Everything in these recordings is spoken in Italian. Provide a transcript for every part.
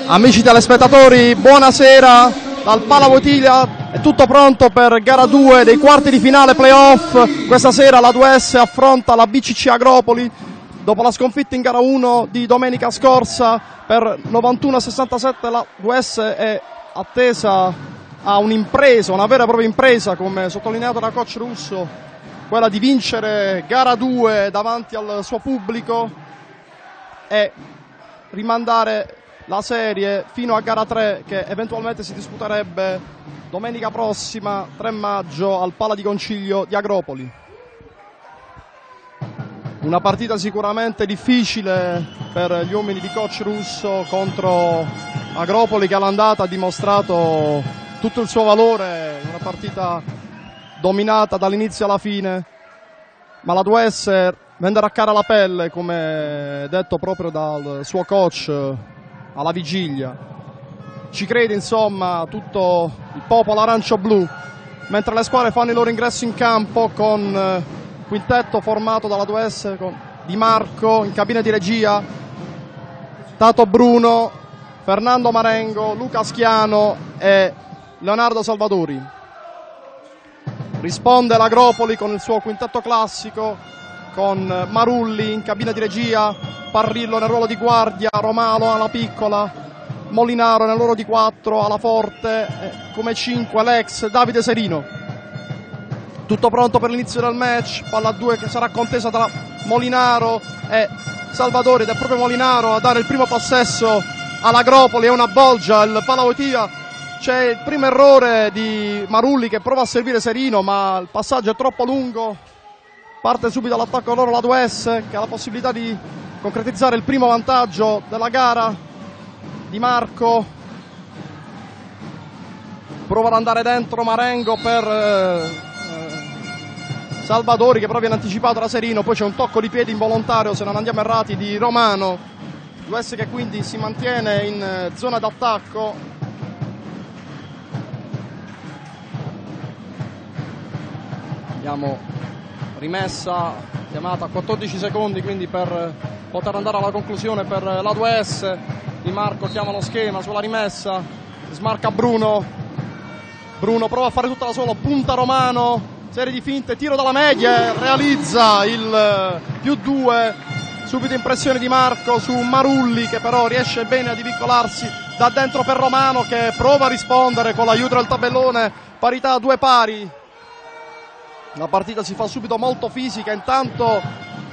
Amici telespettatori, buonasera dal Palavoitilia, è tutto pronto per gara 2 dei quarti di finale playoff. Questa sera la 2S affronta la BCC Agropoli dopo la sconfitta in gara 1 di domenica scorsa per 91-67. La 2S è attesa a un'impresa, una vera e propria impresa, come sottolineato da coach Russo, quella di vincere gara 2 davanti al suo pubblico e rimandare la serie fino a gara 3, che eventualmente si disputerebbe domenica prossima, 3 maggio, al Pala di Concilio di Agropoli. Una partita sicuramente difficile per gli uomini di coach Russo contro Agropoli, che all'andata ha dimostrato tutto il suo valore, una partita dominata dall'inizio alla fine, ma la 2S venderà cara la pelle, come detto proprio dal suo coach alla vigilia. Ci crede insomma tutto il popolo arancio-blu, mentre le squadre fanno il loro ingresso in campo con quintetto formato dalla 2S con Di Marco in cabina di regia, Tato Bruno, Fernando Marengo, Luca Schiano e Leonardo Salvadori. Risponde l'Agropoli con il suo quintetto classico, con Marulli in cabina di regia, Parrillo nel ruolo di guardia, Romalo alla piccola, Molinaro nel ruolo di 4 alla forte, come 5 l'ex Davide Serino. Tutto pronto per l'inizio del match, palla 2 che sarà contesa tra Molinaro e Salvadori, ed è proprio Molinaro a dare il primo possesso all'Agropoli. È una bolgia il Palavoitilia. C'è il primo errore di Marulli che prova a servire Serino, ma il passaggio è troppo lungo. Parte subito all'attacco loro la 2S, che ha la possibilità di concretizzare il primo vantaggio della gara. Di Marco prova ad andare dentro Marengo per Salvadori, che però viene anticipato da Serino. Poi c'è un tocco di piedi involontario, se non andiamo errati, di Romano. 2S che quindi si mantiene in zona d'attacco. Abbiamo rimessa chiamata a 14 secondi quindi per poter andare alla conclusione per la 2S. Di Marco chiama lo schema sulla rimessa, smarca Bruno prova a fare tutta da solo, punta Romano, serie di finte, tiro dalla media, realizza il +2, subito impressione di Marco su Marulli, che però riesce bene a divincolarsi da dentro per Romano, che prova a rispondere con l'aiuto del tabellone, parità a 2 pari. La partita si fa subito molto fisica, intanto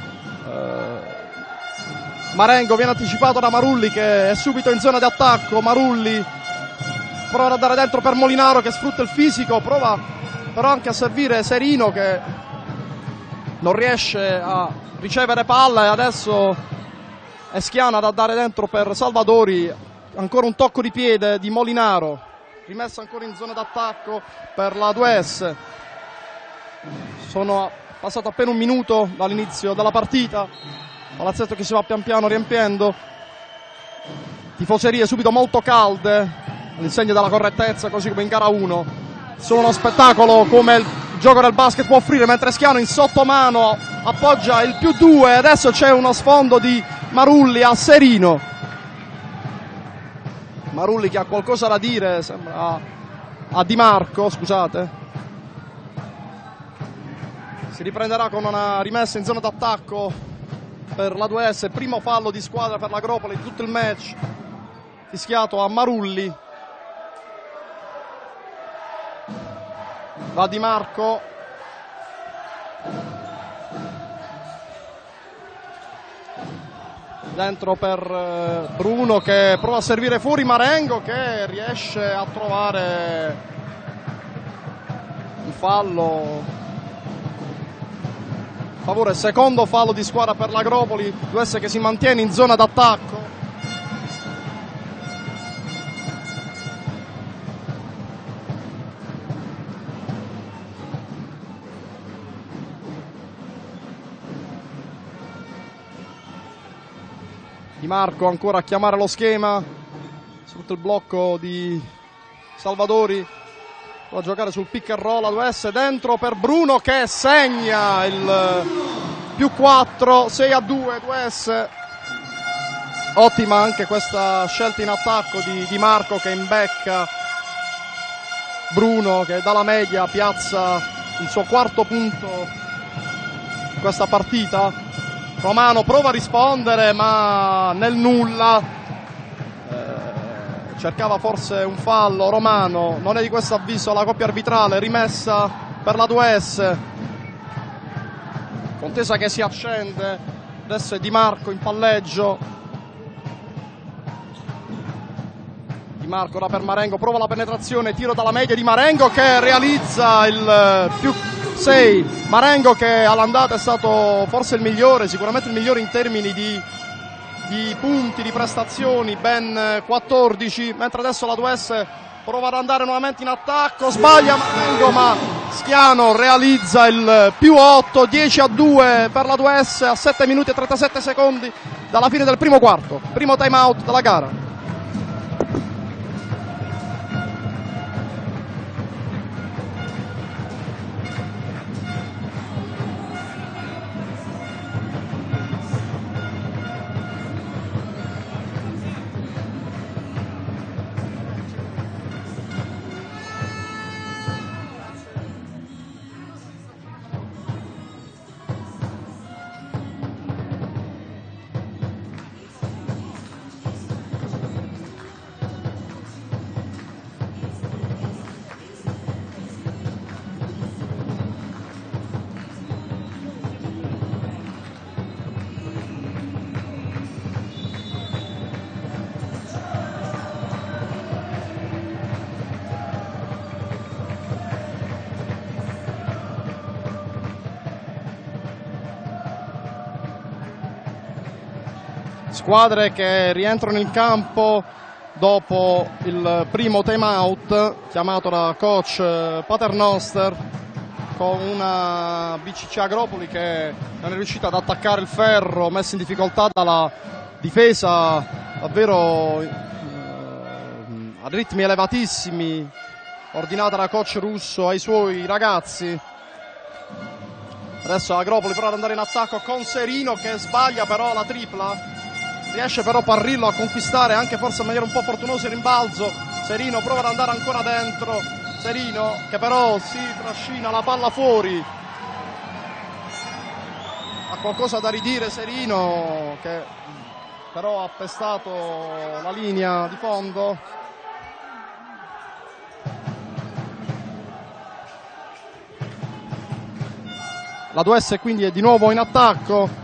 Marengo viene anticipato da Marulli, che è subito in zona di attacco. Marulli prova ad andare dentro per Molinaro, che sfrutta il fisico, prova però anche a servire Serino, che non riesce a ricevere palla, e adesso è Schiano ad andare dentro per Salvadori. Ancora un tocco di piede di Molinaro, rimessa ancora in zona d'attacco per la 2S. Sono passato appena un minuto dall'inizio della partita, palazzetto che si va pian piano riempiendo, tifoserie subito molto calde, all'insegna della correttezza, così come in gara 1. Sono uno spettacolo come il gioco del basket può offrire, mentre Schiano in sottomano appoggia il +2. Adesso c'è uno sfondo di Marulli a Serino. Marulli che ha qualcosa da dire, sembra a Di Marco, scusate. Si riprenderà con una rimessa in zona d'attacco per la 2S, primo fallo di squadra per l'Agropoli di tutto il match, fischiato a Marulli. Va Di Marco, dentro per Bruno, che prova a servire fuori Marengo, che riesce a trovare un fallo. Favore, secondo fallo di squadra per l'Agropoli, 2S che si mantiene in zona d'attacco. Di Marco ancora a chiamare lo schema sotto il blocco di Salvadori. Va a giocare sul pick and roll, la 2S dentro per Bruno, che segna il +4, 6-2, 2S Ottima anche questa scelta in attacco di Di Marco, che imbecca Bruno, che dalla media piazza il suo quarto punto in questa partita. Romano prova a rispondere, ma nel nulla. Cercava forse un fallo. Romano, non è di questo avviso la coppia arbitrale, rimessa per la 2S. Contesa che si accende. Adesso è Di Marco in palleggio. Di Marco ora per Marengo, prova la penetrazione, tiro dalla media di Marengo che realizza il più 6. Marengo che all'andata è stato forse il migliore, sicuramente il migliore in termini di punti, di prestazioni, ben 14, mentre adesso la 2S prova ad andare nuovamente in attacco, sbaglia Marengo, ma Schiano realizza il più 8, 10-2 per la 2S a 7 minuti e 37 secondi dalla fine del primo quarto, primo time out della gara. Squadre che rientrano in campo dopo il primo time out chiamato da coach Paternoster, con una BCC Agropoli che non è riuscita ad attaccare il ferro, messa in difficoltà dalla difesa davvero a ritmi elevatissimi, ordinata da coach Russo ai suoi ragazzi. Adesso Agropoli prova ad andare in attacco con Serino che sbaglia però la tripla. Riesce però Parrillo a conquistare anche forse in maniera un po' fortunosa il rimbalzo. Serino prova ad andare ancora dentro. Serino che però si trascina la palla fuori. Ha qualcosa da ridire Serino, che però ha pestato la linea di fondo. La 2S quindi è di nuovo in attacco.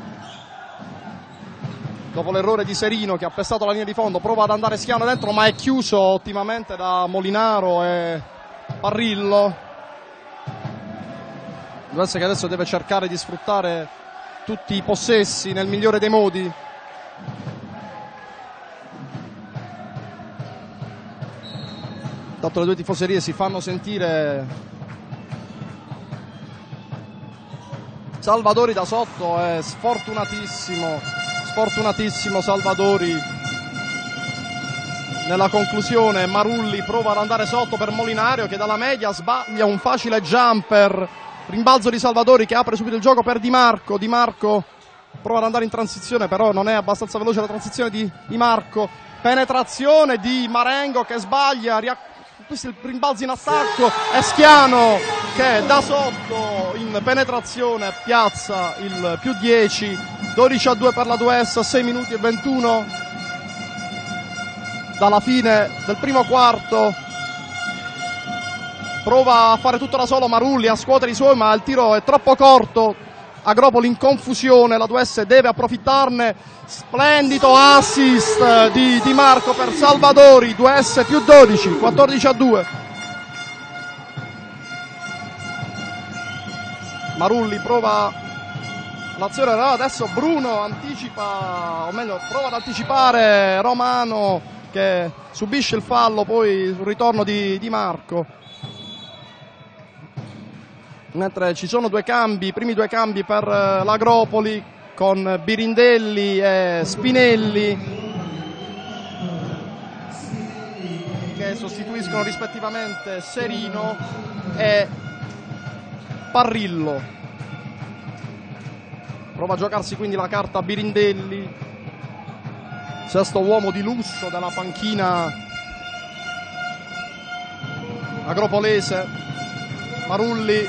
Dopo l'errore di Serino che ha pestato la linea di fondo, prova ad andare Schiano dentro, ma è chiuso ottimamente da Molinaro e Parrillo. 2S che adesso deve cercare di sfruttare tutti i possessi nel migliore dei modi. Tanto le due tifoserie si fanno sentire. Salvadori da sotto è sfortunatissimo Salvadori nella conclusione. Marulli prova ad andare sotto per Molinario che dalla media sbaglia un facile jumper. Rimbalzo di Salvadori che apre subito il gioco per Di Marco. Di Marco prova ad andare in transizione, però non è abbastanza veloce la transizione di Marco. Penetrazione di Marengo che sbaglia, questo è il rimbalzo in attacco, è Schiano che da sotto in penetrazione piazza il più 10, 12-2 per la 2S, 6 minuti e 21 dalla fine del primo quarto. Prova a fare tutto da solo Marulli, a scuotere i suoi, ma il tiro è troppo corto. Agropoli in confusione, la 2S deve approfittarne. Splendido assist di Di Marco per Salvadori, 2S più 12, 14-2. Marulli prova l'azione, adesso Bruno anticipa, o meglio prova ad anticipare Romano che subisce il fallo poi sul ritorno di Di Marco. Mentre ci sono i primi due cambi per l'Agropoli con Birindelli e Spinelli che sostituiscono rispettivamente Serino e Parrillo. Prova a giocarsi quindi la carta Birindelli. sesto uomo di lusso della panchina agropolese. Marulli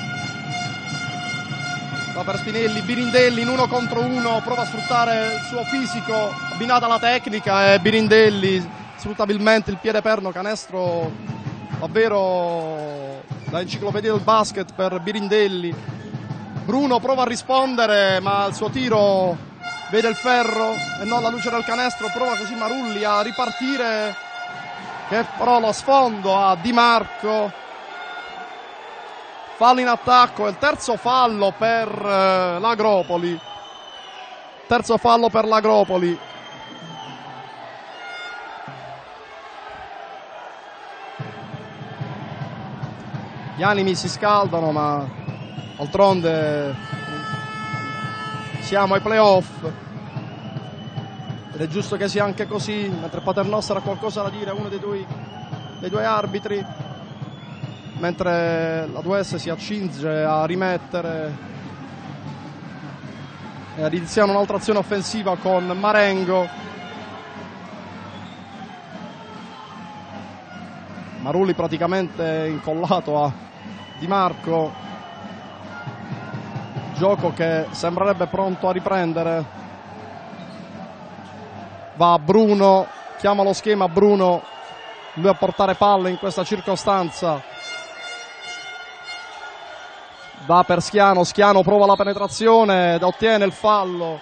va per Spinelli, Birindelli in 1 contro 1, prova a sfruttare il suo fisico abbinata alla tecnica, e Birindelli sfruttabilmente il piede perno, canestro davvero da enciclopedia del basket per Birindelli. Bruno prova a rispondere, ma il suo tiro vede il ferro e non la luce del canestro. Prova così Marulli a ripartire, che però lo sfondo a Di Marco. Fallo in attacco, il terzo fallo per l'Agropoli. Terzo fallo per l'Agropoli. Gli animi si scaldano, ma d'altronde siamo ai playoff ed è giusto che sia anche così. Mentre Paternoster ha qualcosa da dire a uno dei due arbitri, mentre la 2S si accinge a rimettere e ad iniziare un'altra azione offensiva con Marengo. Marulli praticamente incollato a Di Marco, gioco che sembrerebbe pronto a riprendere. Va Bruno, chiama lo schema Bruno, lui a portare palle in questa circostanza. Va per Schiano, Schiano prova la penetrazione ed ottiene il fallo.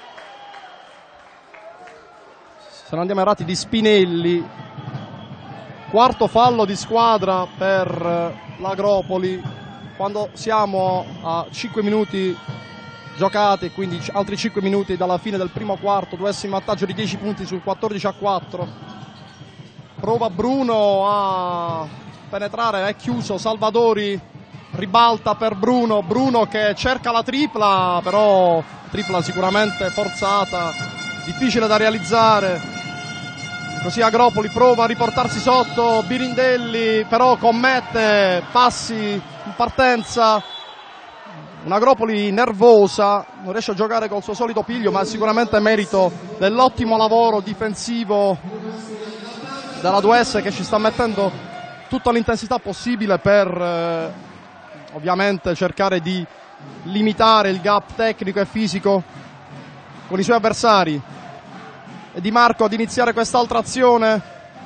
Se non andiamo errati, di Spinelli. Quarto fallo di squadra per l'Agropoli, quando siamo a 5 minuti giocati, quindi altri 5 minuti dalla fine del primo quarto. 2S in vantaggio di 10 punti sul 14-4. Prova Bruno a penetrare, è chiuso. Salvadori ribalta per Bruno, Bruno che cerca la tripla, però tripla sicuramente forzata, difficile da realizzare. Così Agropoli prova a riportarsi sotto, Birindelli però commette passi in partenza. Un'Agropoli nervosa, non riesce a giocare col suo solito piglio, ma è sicuramente merito dell'ottimo lavoro difensivo della 2S, che ci sta mettendo tutta l'intensità possibile per ovviamente cercare di limitare il gap tecnico e fisico con i suoi avversari. E Di Marco ad iniziare quest'altra azione,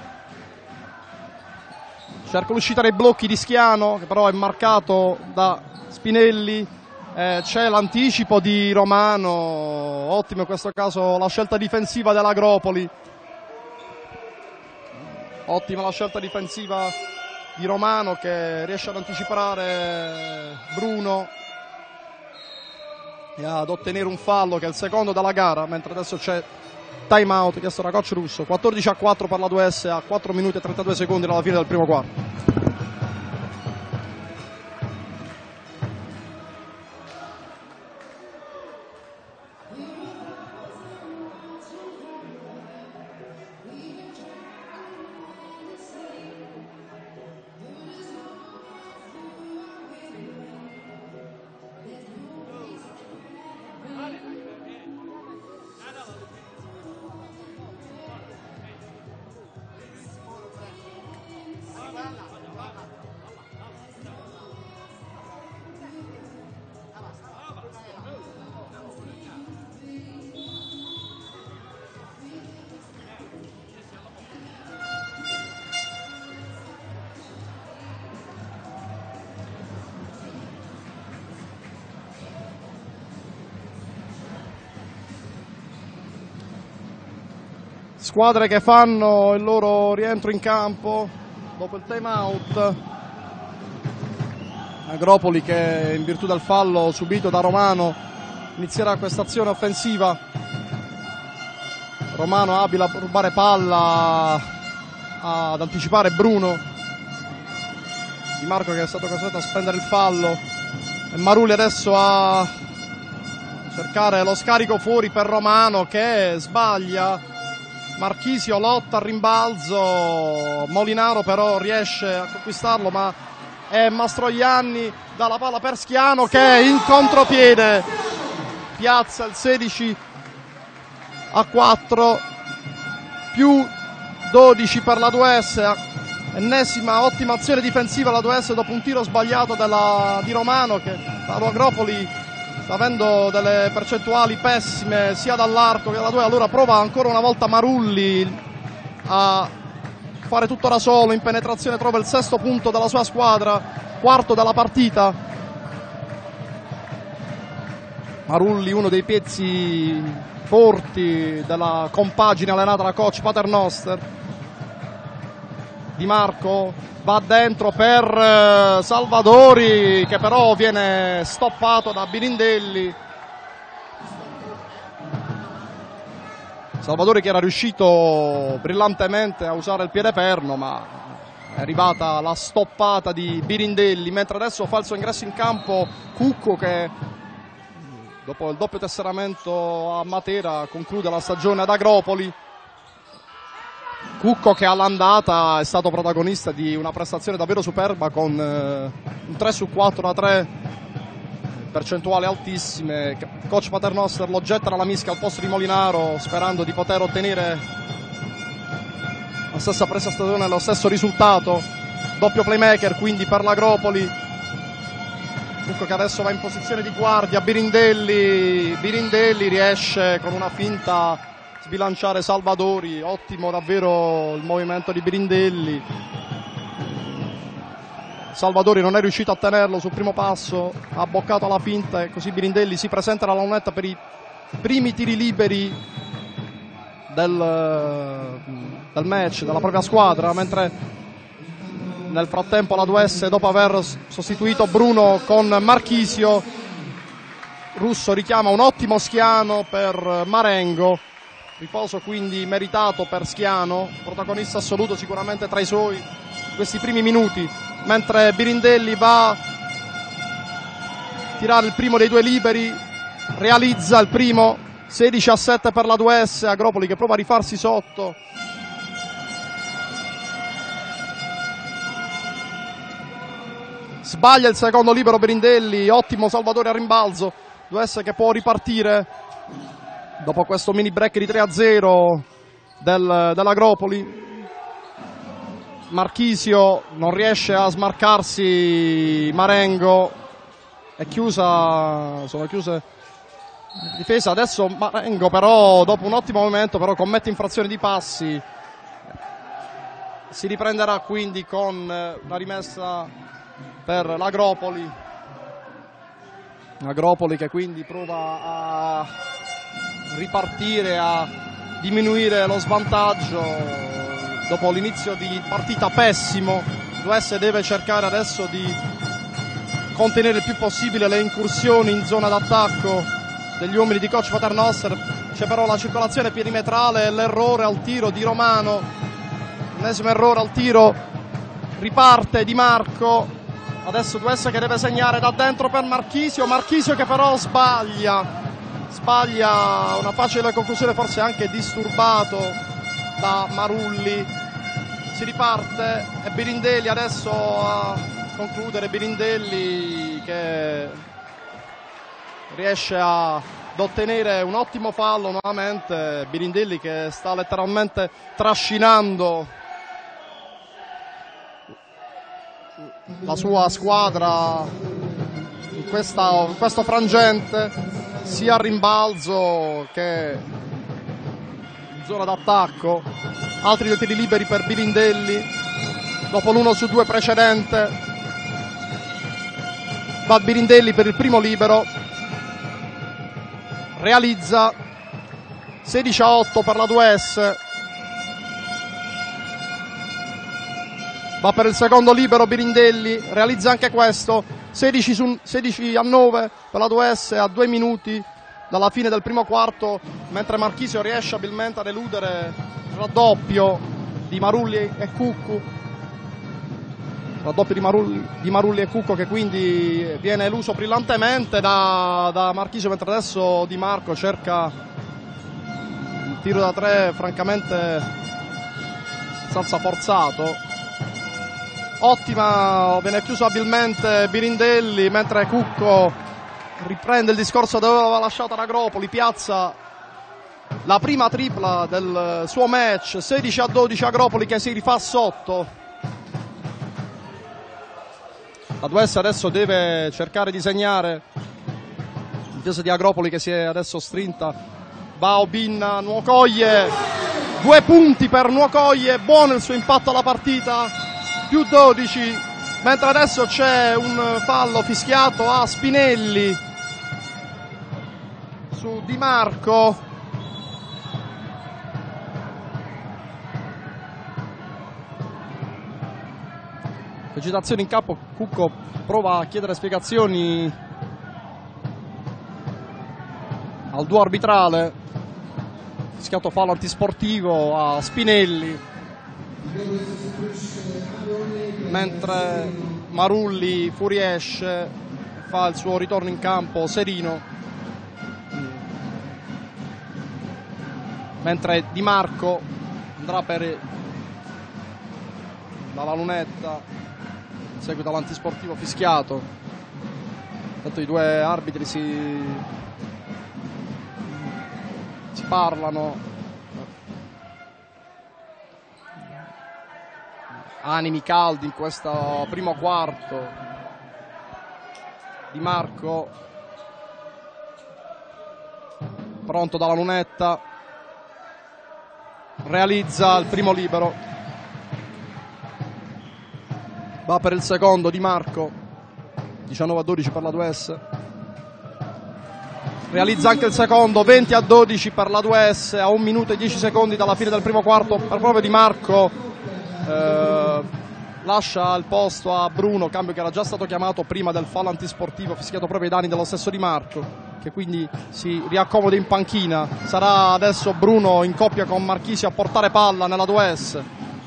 cerca l'uscita dei blocchi di Schiano, che però è marcato da Spinelli. C'è l'anticipo di Romano, ottimo in questo caso la scelta difensiva dell'Agropoli. Ottima la scelta difensiva di Romano, che riesce ad anticipare Bruno e ad ottenere un fallo, che è il secondo della gara, mentre adesso c'è time out chiesto da coach Russo. 14-4 per la 2S a 4 minuti e 32 secondi dalla fine del primo quarto. Squadre che fanno il loro rientro in campo dopo il time out. Agropoli che in virtù del fallo subito da Romano inizierà questa azione offensiva. Romano abile a rubare palla, ad anticipare Bruno. Di Marco che è stato costretto a spendere il fallo, e Marulli adesso a cercare lo scarico fuori per Romano, che sbaglia. Marchisio lotta al rimbalzo, Molinaro però riesce a conquistarlo, ma è Mastroianni, dà la palla per Schiano che in contropiede piazza il 16-4. più 12 per la 2S, ennesima ottima azione difensiva la 2S dopo un tiro sbagliato di Romano, che l'Agropoli sta avendo delle percentuali pessime sia dall'arco che dalla 2. Allora prova ancora una volta Marulli a fare tutto da solo, in penetrazione trova il 6° punto della sua squadra, 4° della partita. Marulli, uno dei pezzi forti della compagine allenata da coach Paternoster. Di Marco va dentro per Salvadori, che però viene stoppato da Birindelli. Salvadori che era riuscito brillantemente a usare il piede perno, ma è arrivata la stoppata di Birindelli, mentre adesso fa il suo ingresso in campo Cucco, che dopo il doppio tesseramento a Matera conclude la stagione ad Agropoli. Cucco che all'andata è stato protagonista di una prestazione davvero superba con un 3 su 4 da 3, percentuali altissime. Coach Paternoster lo getta dalla mischia al posto di Molinaro, sperando di poter ottenere la stessa prestazione, lo stesso risultato. Doppio playmaker quindi per l'Agropoli. Cucco che adesso va in posizione di guardia. Birindelli riesce con una finta a sbilanciare Salvadori. Ottimo davvero il movimento di Birindelli. Salvadori non è riuscito a tenerlo sul primo passo, ha boccato la finta e così Birindelli si presenta alla lunetta per i primi tiri liberi del match, della propria squadra, mentre nel frattempo la 2S, dopo aver sostituito Bruno con Marchisio, Russo richiama un ottimo Schiano per Marengo, riposo quindi meritato per Schiano, protagonista assoluto sicuramente tra i suoi questi primi minuti. Mentre Birindelli va a tirare il primo dei 2 liberi, realizza il primo, 16-7 per la 2S. Agropoli che prova a rifarsi sotto. Sbaglia il secondo libero Birindelli, ottimo Salvatore a rimbalzo. 2S che può ripartire dopo questo mini break di 3-0 dell'Agropoli. Marchisio non riesce a smarcarsi Marengo, sono chiuse difesa. Adesso Marengo però dopo un ottimo movimento però commette infrazione di passi, si riprenderà quindi con una rimessa per l'Agropoli. Agropoli che quindi prova a ripartire, a diminuire lo svantaggio dopo l'inizio di partita pessimo. 2S deve cercare adesso di contenere il più possibile le incursioni in zona d'attacco degli uomini di coach Paternoster. C'è però la circolazione perimetrale e l'errore al tiro di Romano, ennesimo errore al tiro, riparte Di Marco. Adesso 2S che deve segnare da dentro per Marchisio che però sbaglia una facile conclusione, forse anche disturbato da Marulli. Si riparte e Birindelli adesso a concludere. Birindelli che riesce ad ottenere un ottimo fallo nuovamente. Birindelli che sta letteralmente trascinando la sua squadra in questo frangente, sia a rimbalzo che in zona d'attacco. Altri 2 tiri liberi per Birindelli dopo l'1 su 2 precedente. Va Birindelli per il primo libero, realizza, 16-8 per la 2S. Va per il secondo libero Birindelli, realizza anche questo, 16-9 per la 2S a 2 minuti dalla fine del primo quarto, mentre Marchisio riesce abilmente ad eludere il raddoppio di Marulli e Cucco. Raddoppio di Marulli e Cucco che quindi viene eluso brillantemente da Marchisio, mentre adesso Di Marco cerca il tiro da 3 francamente senza forzato. Ottima, viene chiuso abilmente Birindelli, mentre Cucco riprende il discorso dove aveva lasciato l'Agropoli, piazza la prima tripla del suo match, 16-12 Agropoli che si rifà sotto. La 2S adesso deve cercare di segnare, in difesa di Agropoli che si è adesso strinta, va Obinna, Nuocoie, 2 punti per Nuocoie, buono il suo impatto alla partita, più 12, mentre adesso c'è un fallo fischiato a Spinelli su Di Marco. Agitazione in campo, Cucco prova a chiedere spiegazioni al duo arbitrale, fischiato fallo antisportivo a Spinelli, mentre Marulli fuoriesce, fa il suo ritorno in campo Serino, mentre Di Marco andrà per dalla lunetta, seguito all'antisportivo fischiato. Intanto i due arbitri si parlano, animi caldi in questo primo quarto. Di Marco pronto dalla lunetta, realizza il primo libero. Va per il secondo Di Marco, 19-12 per la 2S. Realizza anche il secondo, 20-12 per la 2S, a 1 minuto e 10 secondi dalla fine del primo quarto. Proprio Di Marco lascia il posto a Bruno, cambio che era già stato chiamato prima del fallo antisportivo fischiato proprio ai danni dello stesso Di Marco, che quindi si riaccomoda in panchina. Sarà adesso Bruno in coppia con Marchisi a portare palla nella 2S.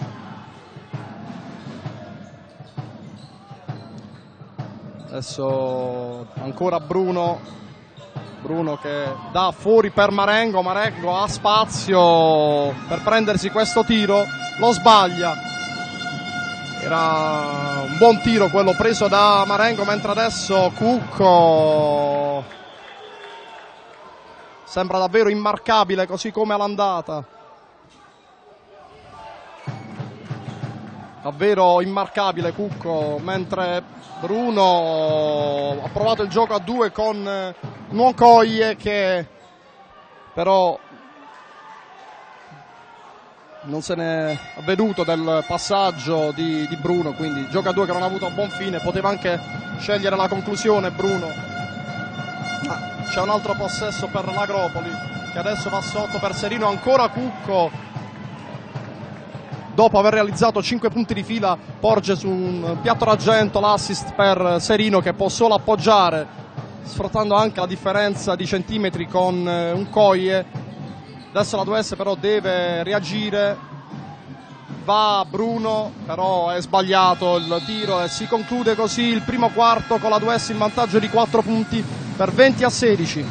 Adesso ancora Bruno che dà fuori per Marengo ha spazio per prendersi questo tiro, lo sbaglia. Era un buon tiro quello preso da Marengo, mentre adesso Cucco sembra davvero immarcabile così come all'andata. Davvero immarcabile Cucco, mentre Bruno ha provato il gioco a 2 con Nuocoie, che però non se n'è avveduto del passaggio di Bruno, quindi gioco a 2 che non ha avuto un buon fine, poteva anche scegliere la conclusione Bruno. C'è un altro possesso per l'Agropoli che adesso va sotto per Serino, ancora Cucco. Dopo aver realizzato 5 punti di fila, porge su un piatto d'argento l'assist per Serino, che può solo appoggiare, sfruttando anche la differenza di centimetri con un Coie. Adesso la 2S però deve reagire, va Bruno, però è sbagliato il tiro e si conclude così il primo quarto con la 2S in vantaggio di 4 punti per 20-16.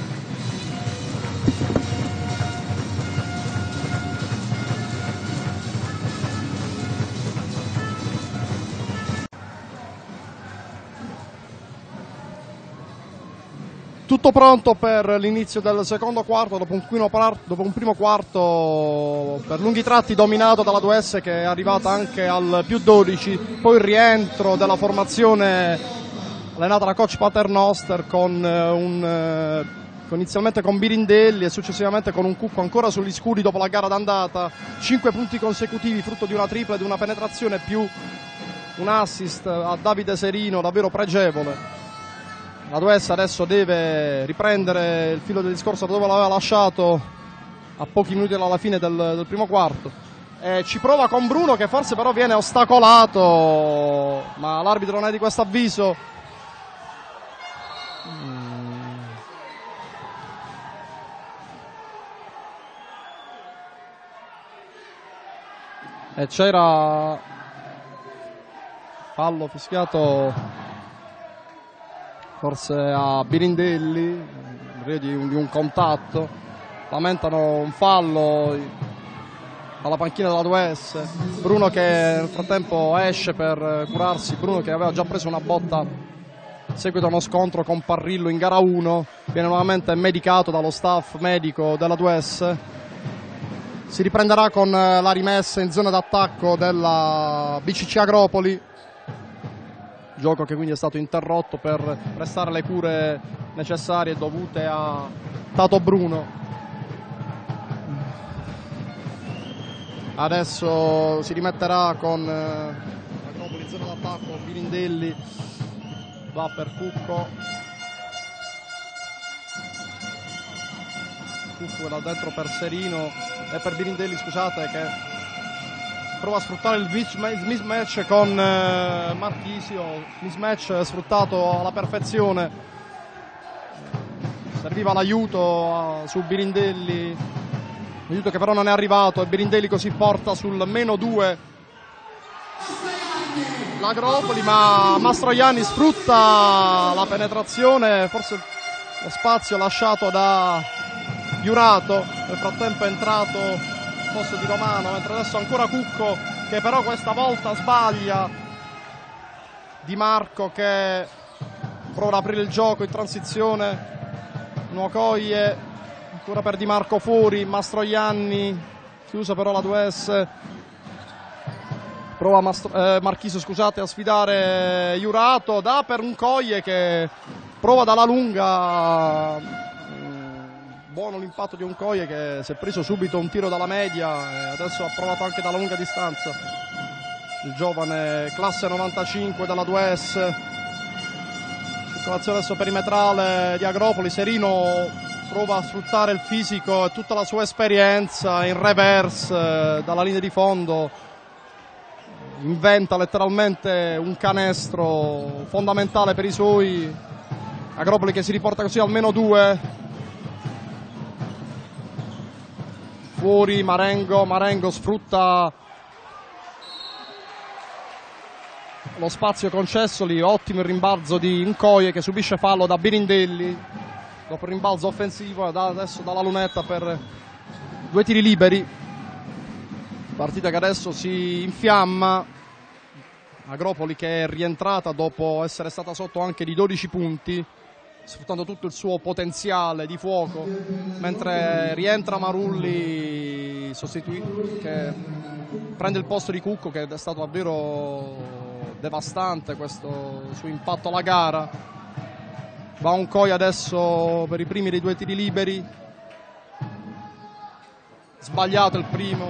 Tutto pronto per l'inizio del secondo quarto, dopo un primo quarto per lunghi tratti dominato dalla 2S, che è arrivata anche al più 12, poi il rientro della formazione allenata da coach Paternoster inizialmente con Birindelli e successivamente con un Cucco ancora sugli scudi dopo la gara d'andata. 5 punti consecutivi frutto di una tripla e di una penetrazione più un assist a Davide Serino davvero pregevole. La 2S adesso deve riprendere il filo del discorso da dove l'aveva lasciato a pochi minuti dalla fine del primo quarto. Ci prova con Bruno, che forse però viene ostacolato, ma l'arbitro non è di questo avviso. E c'era fallo fischiato forse a Birindelli, di un contatto. Lamentano un fallo alla panchina della 2S. Bruno che nel frattempo esce per curarsi, Bruno che aveva già preso una botta in seguito a uno scontro con Parrillo in gara 1, viene nuovamente medicato dallo staff medico della 2S. si riprenderà con la rimessa in zona d'attacco della BCC Agropoli, gioco che quindi è stato interrotto per prestare le cure necessarie dovute a Tato Bruno. Adesso si rimetterà con Agropoli in zona d'attacco, Birindelli va per Cucco è là dentro per Serino e per Birindelli, scusate, che prova a sfruttare il mismatch con Marchisio, mismatch sfruttato alla perfezione. Serviva l'aiuto su Birindelli, aiuto che però non è arrivato, e Birindelli così porta sul -2 l'Agropoli, ma Mastroianni sfrutta la penetrazione, forse lo spazio lasciato da Jurato. Nel frattempo è entrato il posto di Romano, mentre adesso ancora Cucco, che però questa volta sbaglia. Di Marco che prova ad aprire il gioco in transizione, Nuocoie ancora per Di Marco fuori, Mastroianni chiusa però la 2S, prova Marchisio, scusate, a sfidare Jurato, dà per un Coie che prova dalla lunga. Buono l'impatto di un Coie che si è preso subito un tiro dalla media e adesso ha provato anche dalla lunga distanza. Il giovane classe 95 dalla 2S. Circolazione adesso perimetrale di Agropoli. Serino prova a sfruttare il fisico e tutta la sua esperienza in reverse dalla linea di fondo. Inventa letteralmente un canestro fondamentale per i suoi. Agropoli che si riporta così al -2. Fuori Marengo sfrutta lo spazio concessoli, ottimo il rimbalzo di Nkoye che subisce fallo da Birindelli dopo il rimbalzo offensivo, adesso dalla lunetta per 2 tiri liberi. Partita che adesso si infiamma, Agropoli che è rientrata dopo essere stata sotto anche di 12 punti, sfruttando tutto il suo potenziale di fuoco, mentre rientra Marulli che prende il posto di Cucco, che è stato davvero devastante questo suo impatto alla gara. Va un Coie adesso per i primi dei 2 tiri liberi, sbagliato il primo.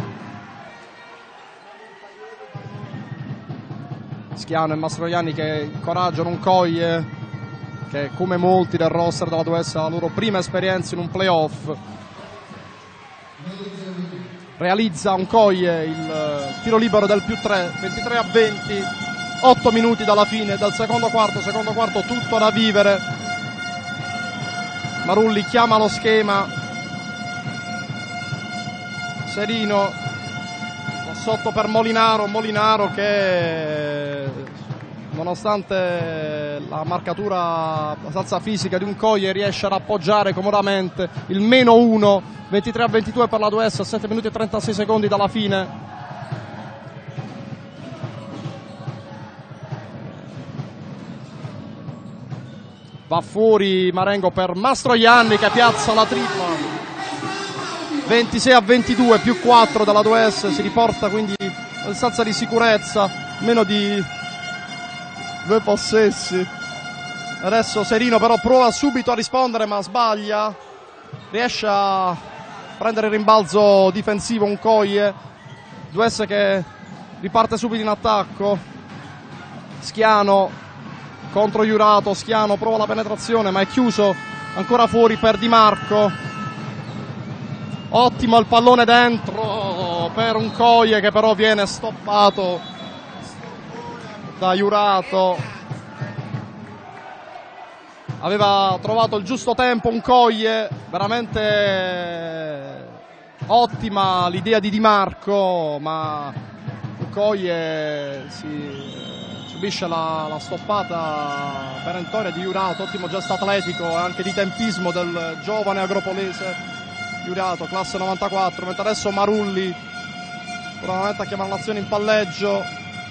Schiano e Mastroianni che incoraggiano un Coie che, come molti del roster della 2S, ha la loro prima esperienza in un playoff. Realizza un Coie il tiro libero del +3, 23-20, 8 minuti dalla fine del secondo quarto tutto da vivere. Marulli chiama lo schema, Serino sotto per Molinaro che, nonostante la marcatura abbastanza fisica di un Coie, riesce ad appoggiare comodamente il -1, 23-22 per la 2S a 7 minuti e 36 secondi dalla fine. Va fuori Marengo per Mastroianni che piazza la tripla, 26-22, +4 dalla 2S, si riporta quindi in stanza di sicurezza, meno di 2 possessi. Adesso Serino però prova subito a rispondere ma sbaglia, riesce a prendere il rimbalzo difensivo un Coie, 2S che riparte subito in attacco. Schiano contro Jurato, Schiano prova la penetrazione ma è chiuso ancora fuori per Di Marco. Ottimo il pallone dentro per un Coie che però viene stoppato da Jurato. Aveva trovato il giusto tempo un Coie, veramente ottima l'idea di Di Marco, ma un Coie subisce la stoppata perentoria di Jurato. Ottimo gesto atletico e anche di tempismo del giovane agropolese Jurato, classe 94, mentre adesso Marulli probabilmente a chiamare l'azione in palleggio,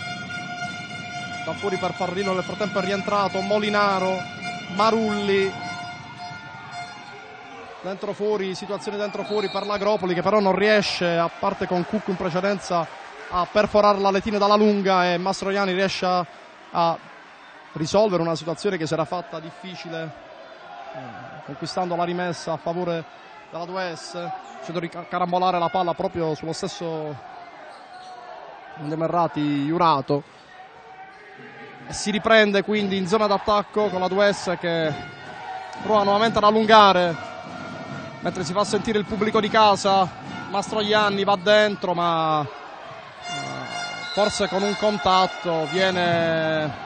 da fuori per Parrino, nel frattempo è rientrato Molinaro, Marulli dentro fuori, situazioni dentro fuori per l'Agropoli, che però non riesce, a parte con Cook in precedenza, a perforare la letina dalla lunga, e Mastroianni riesce a risolvere una situazione che si era fatta difficile, conquistando la rimessa a favore della 2S, facendo ricarambolare la palla proprio sullo stesso Demerrati Jurato, e si riprende quindi in zona d'attacco con la 2S che prova nuovamente ad allungare, mentre si fa sentire il pubblico di casa. Mastroianni va dentro, ma forse con un contatto viene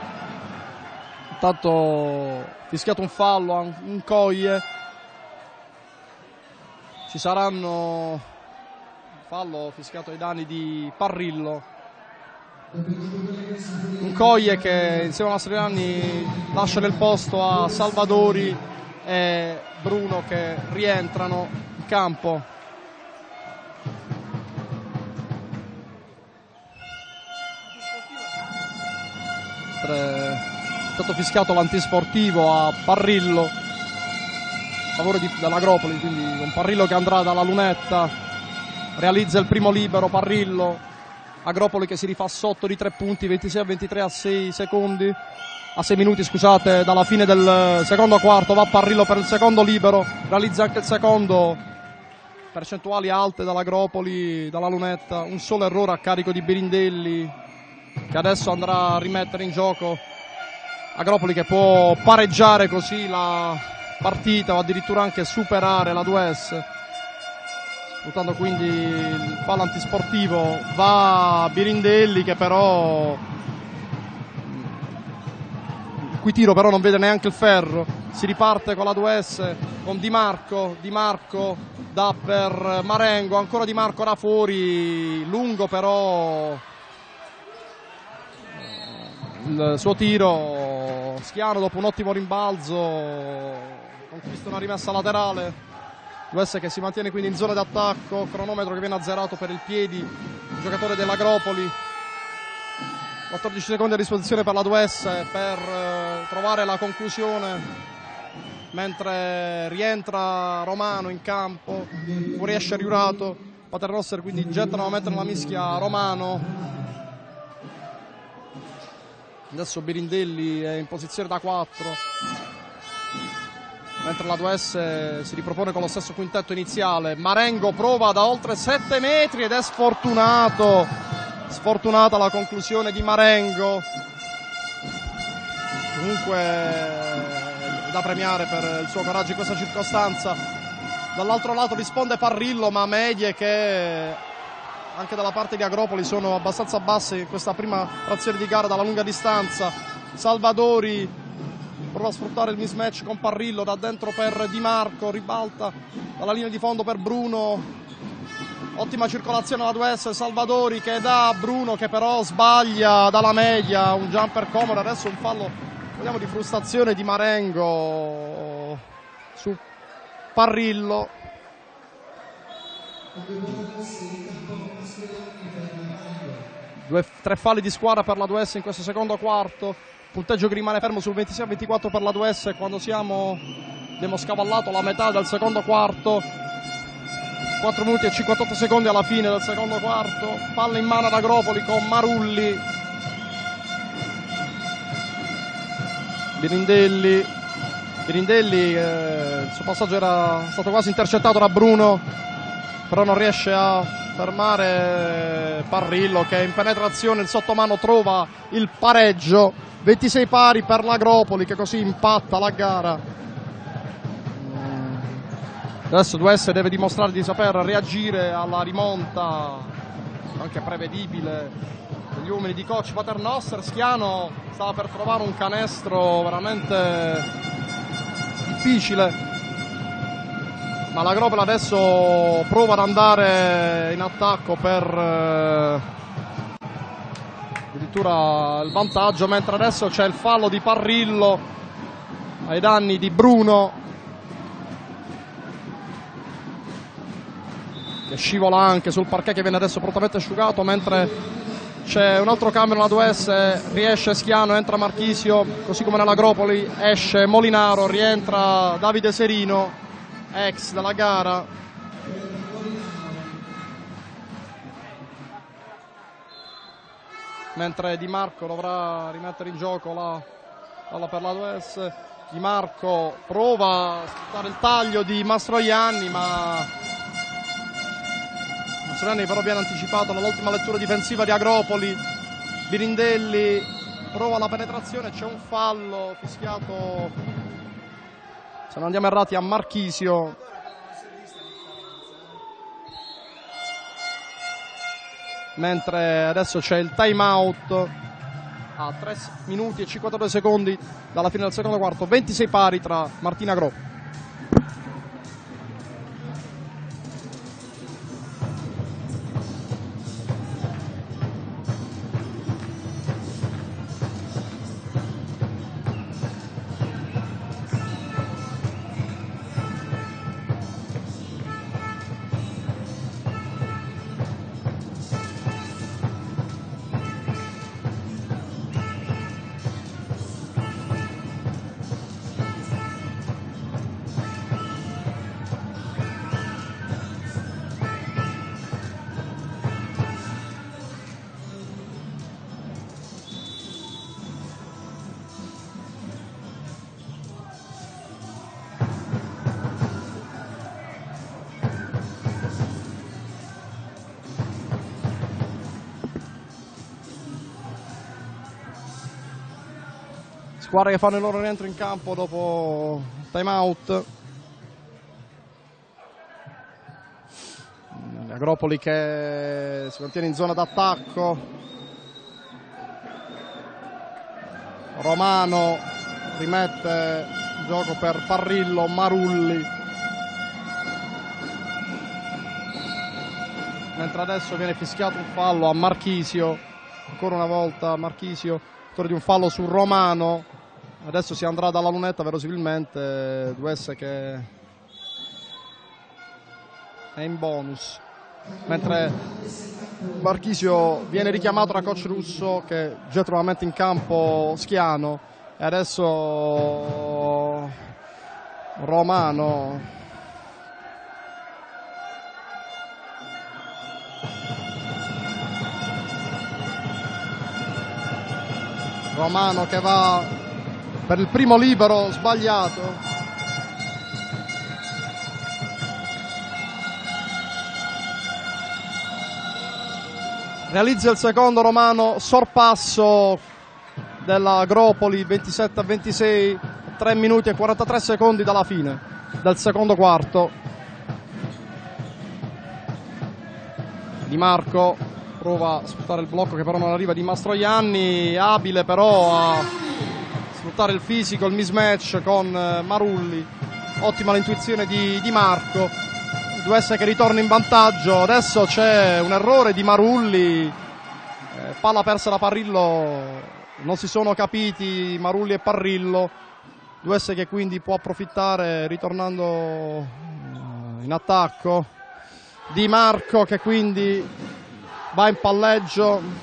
intanto fischiato un fallo, un Coglie. Ci saranno fallo fischiato ai danni di Parrillo, un Coglie che insieme a Mastroianni lascia nel posto a Salvadori e Bruno che rientrano in campo. È stato fischiato l'antisportivo a Parrillo a favore dell'Agropoli, quindi un Parrillo che andrà dalla lunetta, realizza il primo libero. Parrillo, Agropoli che si rifà sotto di 3 punti, 26-23 a 6 secondi, a 6 minuti scusate, dalla fine del secondo quarto. Va Parrillo per il secondo libero, realizza anche il secondo, percentuali alte dall'Agropoli, dalla lunetta, un solo errore a carico di Birindelli, che adesso andrà a rimettere in gioco Agropoli, che può pareggiare così la partita o addirittura anche superare la 2S, sfruttando quindi il fallo antisportivo. Va Birindelli che però il cui tiro però non vede neanche il ferro. Si riparte con la 2S con Di Marco dà per Marengo, ancora Di Marco da fuori, lungo però il suo tiro. Schiano dopo un ottimo rimbalzo conquista una rimessa laterale. 2S che si mantiene quindi in zona d'attacco, cronometro che viene azzerato per il piedi il giocatore dell'Agropoli. 14 secondi a disposizione per la 2S per trovare la conclusione, mentre rientra Romano in campo, fuoriesce Riurato. Paternoster quindi getta nuovamente nella mischia Romano. Adesso Birindelli è in posizione da 4, mentre la 2S si ripropone con lo stesso quintetto iniziale. Marengo prova da oltre 7 metri ed è sfortunata la conclusione di Marengo. Comunque da premiare per il suo coraggio in questa circostanza. Dall'altro lato risponde Parrillo, ma medie che anche dalla parte di Agropoli sono abbastanza basse in questa prima frazione di gara dalla lunga distanza. Salvadori prova a sfruttare il mismatch con Parrillo, da dentro per Di Marco, ribalta dalla linea di fondo per Bruno. Ottima circolazione alla 2S, Salvadori che dà a Bruno che però sbaglia dalla media, un jumper comodo. Adesso un fallo, vediamo, di frustrazione di Marengo su Parrillo. 3 falli di squadra per la 2S in questo secondo quarto, punteggio che rimane fermo sul 26-24 per la 2S quando abbiamo scavallato la metà del secondo quarto. 4 minuti e 58 secondi alla fine del secondo quarto, palla in mano ad Agropoli con Marulli. Birindelli, il suo passaggio era stato quasi intercettato da Bruno, però non riesce a fermare Parrillo che in penetrazione il sottomano trova il pareggio. 26 pari per l'Agropoli che così impatta la gara. Adesso 2S deve dimostrare di saper reagire alla rimonta anche prevedibile degli uomini di coach Paternoster. Schiano stava per trovare un canestro veramente difficile, ma l'Agropoli adesso prova ad andare in attacco per addirittura il vantaggio, mentre adesso c'è il fallo di Parrillo ai danni di Bruno, che scivola anche sul parquet che viene adesso prontamente asciugato, mentre c'è un altro cambio nella 2S, riesce Schiano, entra Marchisio, così come nell'Agropoli esce Molinaro, rientra Davide Serino. ex della gara. Mentre Di Marco dovrà rimettere in gioco la palla per la 2S. Di Marco prova a sfruttare il taglio di Mastroianni, ma Mastroianni però viene anticipato nell'ultima lettura difensiva di Agropoli. Birindelli prova la penetrazione, c'è un fallo fischiato, se non andiamo errati, a Marchisio. Mentre adesso c'è il time out a 3 minuti e 52 secondi dalla fine del secondo quarto, 26 pari tra Martina Agropoli. Squadre che fanno il loro rientro in campo dopo time out. Agropoli che si mantiene in zona d'attacco. Romano rimette il gioco per Parrillo, Marulli. Mentre adesso viene fischiato un fallo a Marchisio. Ancora una volta Marchisio, autore di un fallo su Romano. Adesso si andrà dalla lunetta verosimilmente, 2S che è in bonus. Mentre Marchisio viene richiamato da coach Russo che getta nuovamente in campo Schiano. E adesso Romano. Romano che va per il primo libero sbagliato. Realizza il secondo Romano, sorpasso della Agropoli, 27-26, 3 minuti e 43 secondi dalla fine del secondo quarto. Di Marco prova a sfruttare il blocco che però non arriva di Mastroianni, abile però a sfruttare il fisico, il mismatch con Marulli. Ottima l'intuizione di Marco. 2S che ritorna in vantaggio. Adesso c'è un errore di Marulli, palla persa da Parrillo, non si sono capiti Marulli e Parrillo. 2S che quindi può approfittare ritornando in attacco. Di Marco che quindi va in palleggio.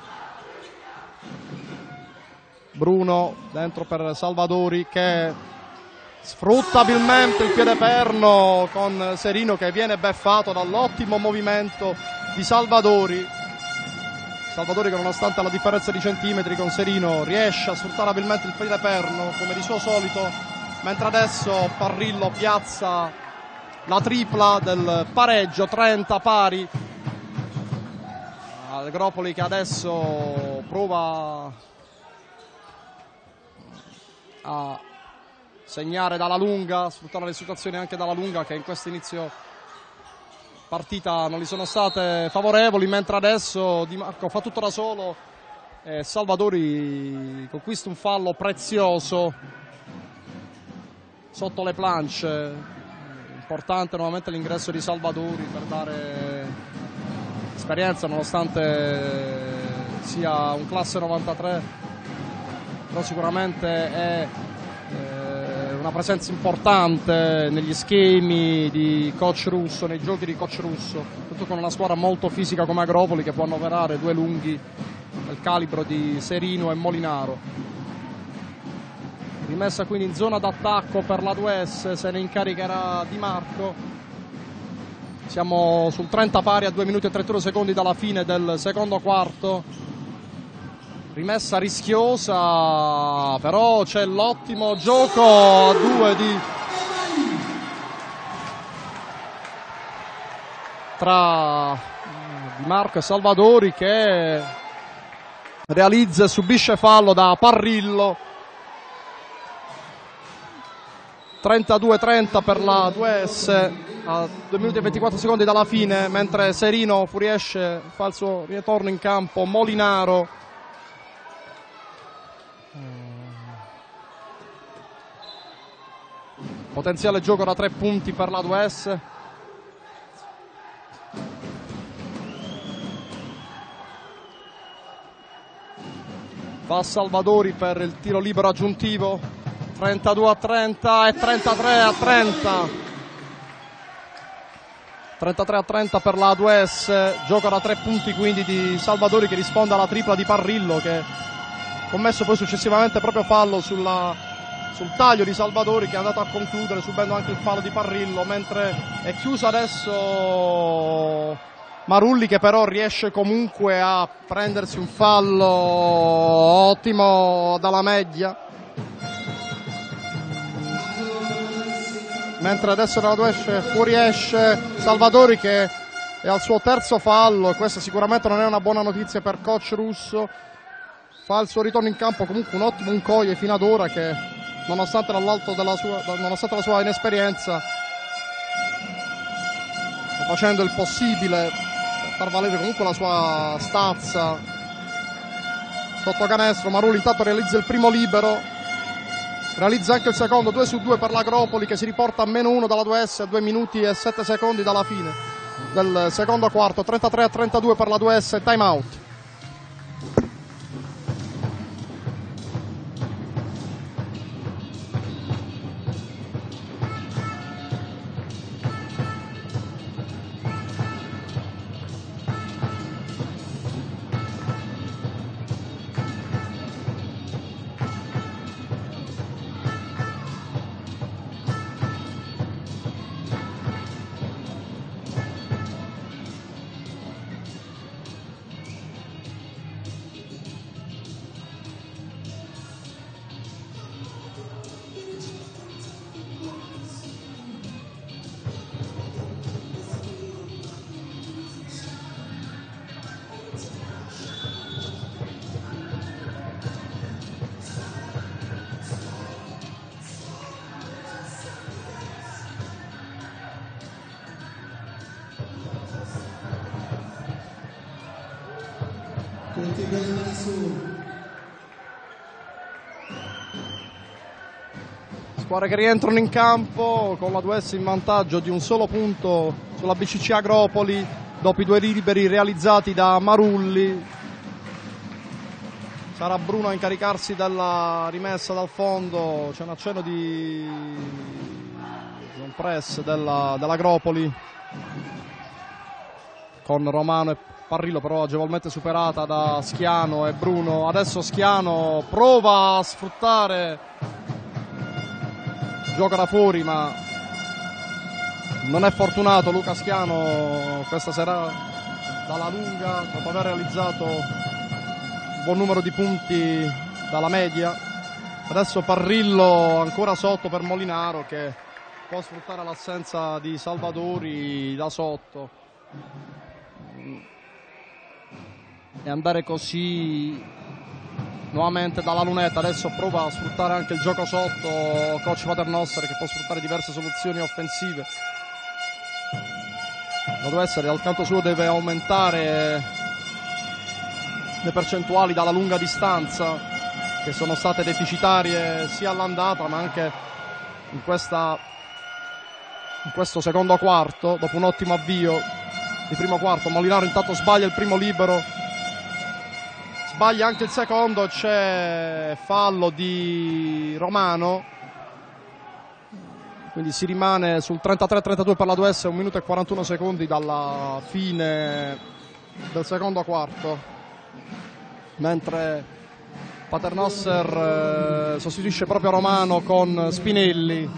Bruno dentro per Salvadori che sfrutta abilmente il piede perno con Serino che viene beffato dall'ottimo movimento di Salvadori. Salvadori che nonostante la differenza di centimetri con Serino riesce a sfruttare abilmente il piede perno come di suo solito, mentre adesso Parrillo piazza la tripla del pareggio, 30 pari. Agropoli che adesso prova a segnare dalla lunga, sfruttare le situazioni anche dalla lunga che in questo inizio partita non gli sono state favorevoli, mentre adesso Di Marco fa tutto da solo e Salvadori conquista un fallo prezioso sotto le planche. Importante nuovamente l'ingresso di Salvadori per dare esperienza, nonostante sia un classe 93, però sicuramente è una presenza importante negli schemi di coach Russo, nei giochi di coach Russo, soprattutto con una squadra molto fisica come Agropoli che può annoverare due lunghi del calibro di Serino e Molinaro. rimessa quindi in zona d'attacco per la 2S, se ne incaricherà Di Marco. Siamo sul 30 pari a 2 minuti e 31 secondi dalla fine del secondo quarto. Rimessa rischiosa, però c'è l'ottimo gioco a 2 tra Di Marco e Salvadori, che realizza e subisce fallo da Parrillo. 32-30 per la 2S a 2 minuti e 24 secondi dalla fine, mentre Serino fuoriesce, fa il suo ritorno in campo Molinaro. Potenziale gioco da 3 punti per la 2S. Va Salvadori per il tiro libero aggiuntivo. 32-30 e 33-30. 33-30 per la 2S. Gioco da 3 punti quindi di Salvadori, che risponde alla tripla di Parrillo, che ha commesso poi successivamente proprio fallo sul taglio di Salvadori, che è andato a concludere subendo anche il fallo di Parrillo, mentre è chiuso adesso Marulli, che però riesce comunque a prendersi un fallo ottimo dalla media, mentre adesso dalla 2 fuoriesce Salvadori, che è al suo terzo fallo, e questa sicuramente non è una buona notizia per coach Russo. Fa il suo ritorno in campo comunque un ottimo Nkoye fino ad ora, che nonostante la sua inesperienza sta facendo il possibile per far valere comunque la sua stazza sotto canestro. Marulli intanto realizza il primo libero, realizza anche il secondo. 2 su 2 per l'Agropoli, che si riporta a -1 dalla 2S a 2 minuti e 7 secondi dalla fine del secondo quarto. 33-32 per la 2S, time out. Squadre che rientrano in campo con la 2S in vantaggio di un solo punto sulla BCC Agropoli dopo i 2 liberi realizzati da Marulli. Sarà Bruno a incaricarsi della rimessa dal fondo. C'è un accenno di un press dell'Agropoli con Romano e Parrillo, però agevolmente superata da Schiano e Bruno. Adesso Schiano prova a sfruttare, gioca da fuori ma non è fortunato Luca Schiano questa sera dalla lunga, dopo aver realizzato un buon numero di punti dalla media. Adesso Parrillo ancora sotto per Molinaro, che può sfruttare l'assenza di Salvadori da sotto e andare così nuovamente dalla lunetta. Adesso prova a sfruttare anche il gioco sotto coach Paternoster, che può sfruttare diverse soluzioni offensive. La 2S dal canto suo deve aumentare le percentuali dalla lunga distanza, che sono state deficitarie sia all'andata ma anche in questo secondo quarto. Dopo un ottimo avvio di primo quarto, Molinaro intanto sbaglia il primo libero, sbaglia anche il secondo, c'è fallo di Romano, quindi si rimane sul 33-32 per la 2S, 1 minuto e 41 secondi dalla fine del secondo quarto, mentre Paternoster sostituisce proprio Romano con Spinelli,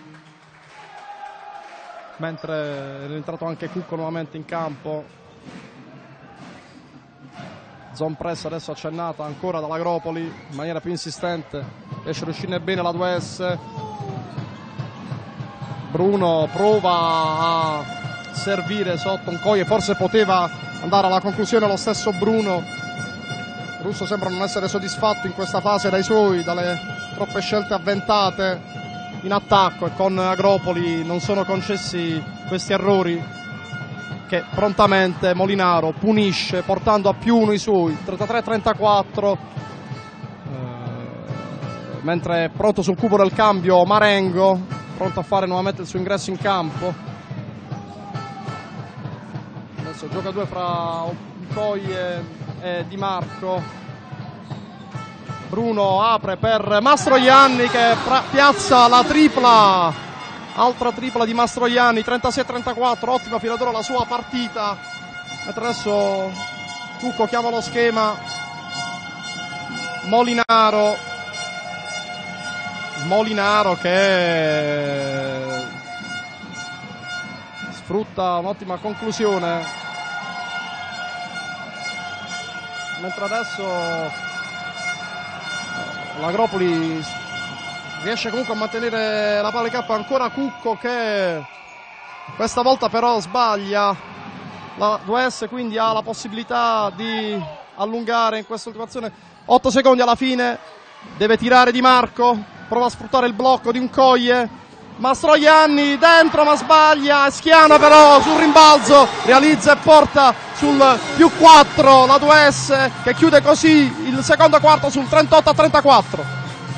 mentre è rientrato anche Cucco nuovamente in campo. Zone press adesso accennata ancora dall'Agropoli in maniera più insistente, riesce a uscire bene la 2S. Bruno prova a servire sotto un Coie, forse poteva andare alla conclusione lo stesso Bruno. Russo sembra non essere soddisfatto in questa fase dai suoi, dalle troppe scelte avventate in attacco, e con Agropoli non sono concessi questi errori che prontamente Molinaro punisce portando a +1 i suoi, 33-34, mentre è pronto sul cubo del cambio Marengo, pronto a fare nuovamente il suo ingresso in campo. Adesso gioca a 2 fra Coie e Di Marco. Bruno apre per Mastroianni che piazza la tripla, altra tripla di Mastroianni, 36-34, ottima fino ad ora la sua partita. Mentre adesso Cucco chiama lo schema, Molinaro che sfrutta un'ottima conclusione, mentre adesso l'Agropoli riesce comunque a mantenere la palla in campo. Ancora Cucco che questa volta però sbaglia. La 2S quindi ha la possibilità di allungare in questa ultima azione. 8 secondi alla fine, deve tirare Di Marco, prova a sfruttare il blocco di un Coie. Mastroianni dentro ma sbaglia, Schiana però sul rimbalzo realizza e porta sul +4 la 2S, che chiude così il secondo quarto sul 38-34.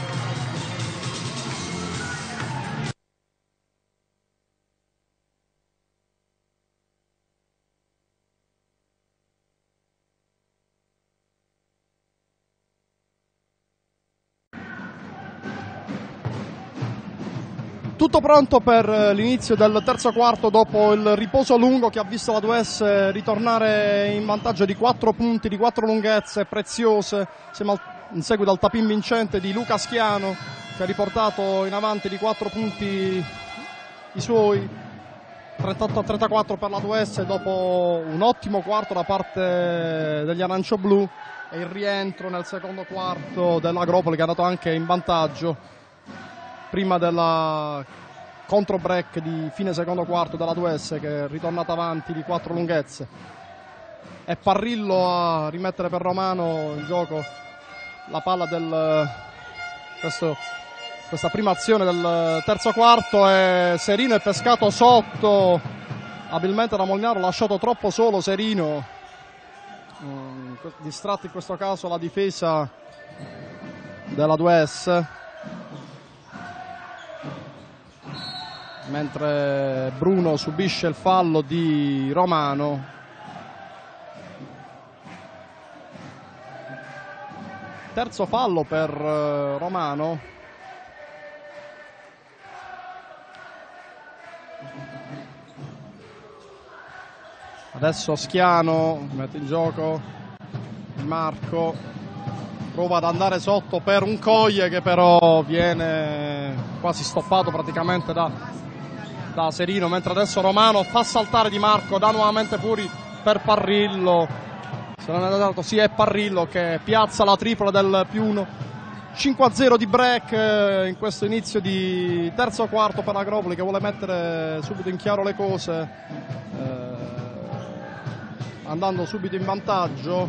Tutto pronto per l'inizio del terzo quarto dopo il riposo lungo che ha visto la 2S ritornare in vantaggio di 4 punti, di 4 lunghezze preziose, in seguito al tap-in vincente di Luca Schiano che ha riportato in avanti di 4 punti i suoi, 38-34 per la 2S dopo un ottimo quarto da parte degli arancioblu e il rientro nel secondo quarto dell'Agropoli che è andato anche in vantaggio prima della contro break di fine secondo quarto della 2S che è ritornata avanti di 4 lunghezze. È Parrillo a rimettere per Romano in gioco la palla questa prima azione del terzo quarto, e Serino è pescato sotto abilmente da Molinaro, lasciato troppo solo Serino, distratto in questo caso la difesa della 2S, mentre Bruno subisce il fallo di Romano. Terzo fallo per Romano. Adesso Schiano mette in gioco Marco, prova ad andare sotto per un Coie che però viene quasi stoppato praticamente da Serino, mentre adesso Romano fa saltare Di Marco, dà nuovamente fuori per Parrillo. Se non è dato, sì, è Parrillo che piazza la tripla del +1. 5-0 di break in questo inizio di terzo quarto per l'Agropoli che vuole mettere subito in chiaro le cose, andando subito in vantaggio.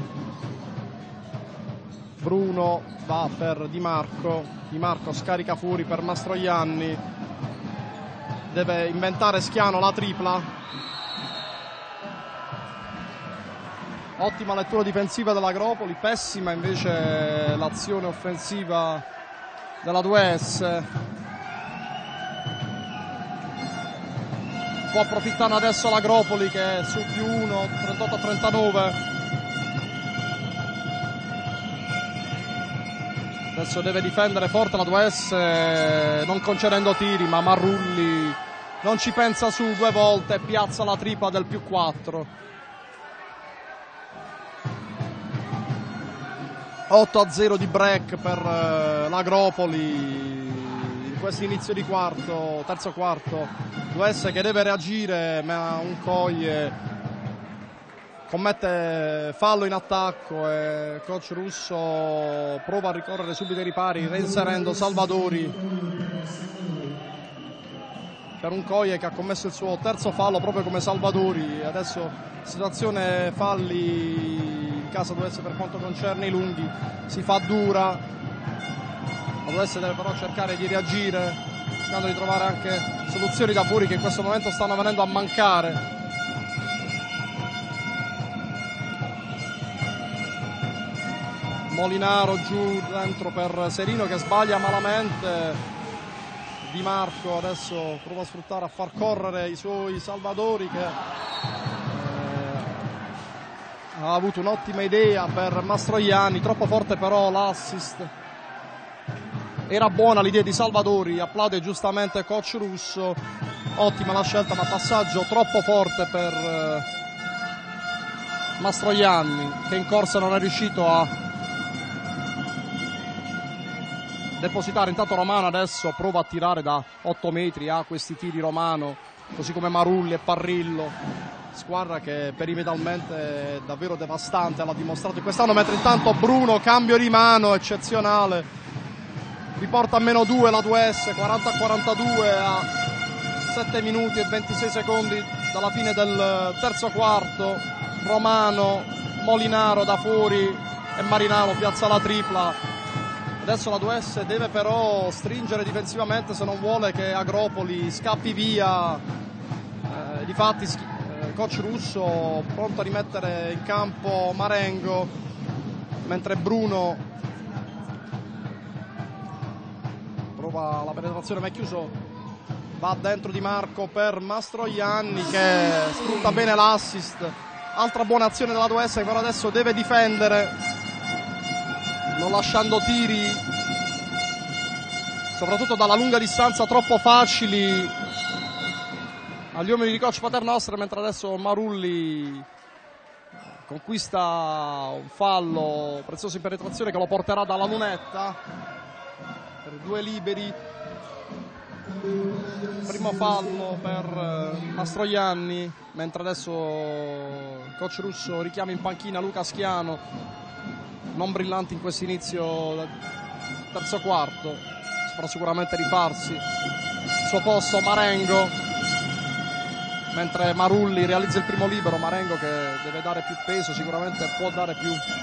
Bruno va per Di Marco scarica fuori per Mastroianni, deve inventare Schiano la tripla. Ottima lettura difensiva dell'Agropoli, pessima invece l'azione offensiva della 2S. Può approfittare adesso l'Agropoli che è su +1, 38-39. Adesso deve difendere forte la 2S non concedendo tiri, ma Marrulli non ci pensa su due volte e piazza la tripla del +4. 8-0 di break per l'Agropoli in questo inizio di terzo quarto. l'US che deve reagire, ma un Coie commette fallo in attacco e coach Russo prova a ricorrere subito ai ripari, reinserendo Salvadori per un Coie che ha commesso il suo terzo fallo proprio come Salvadori. Adesso situazione falli in casa l'US per quanto concerne i lunghi, si fa dura, l'US deve però cercare di reagire, cercando di trovare anche soluzioni da fuori che in questo momento stanno venendo a mancare. Molinaro giù dentro per Serino che sbaglia malamente. Di Marco adesso prova a sfruttare, a far correre i suoi Salvadori, che ha avuto un'ottima idea per Mastroianni, troppo forte però l'assist. Era buona l'idea di Salvadori, applaude giustamente coach Russo, ottima la scelta, ma passaggio troppo forte per Mastroianni, che in corsa non è riuscito a depositare. Intanto Romano adesso prova a tirare da 8 metri, ha questi tiri Romano, così come Marulli e Parrillo, squadra che perimetralmente è davvero devastante, l'ha dimostrato in quest'anno, mentre intanto Bruno, cambio di mano eccezionale, riporta a -2 la 2S, 40-42 a 7 minuti e 26 secondi dalla fine del terzo quarto. Romano, Molinaro da fuori e Marinaro piazza la tripla. Adesso la 2S deve però stringere difensivamente se non vuole che Agropoli scappi via. Difatti coach Russo pronto a rimettere in campo Marengo, mentre Bruno prova la penetrazione ma è chiuso, va dentro Di Marco per Mastroianni che sfrutta bene l'assist. Altra buona azione della 2S che però adesso deve difendere, non lasciando tiri soprattutto dalla lunga distanza troppo facili agli uomini di coach Paternoster, mentre adesso Marulli conquista un fallo prezioso in penetrazione che lo porterà dalla lunetta per 2 liberi. Primo fallo per Mastroianni, mentre adesso coach Russo richiama in panchina Luca Schiano, non brillante in questo inizio del terzo quarto, saprà sicuramente rifarsi. Il suo posto Marengo, mentre Marulli realizza il primo libero. Marengo che deve dare più peso, sicuramente può dare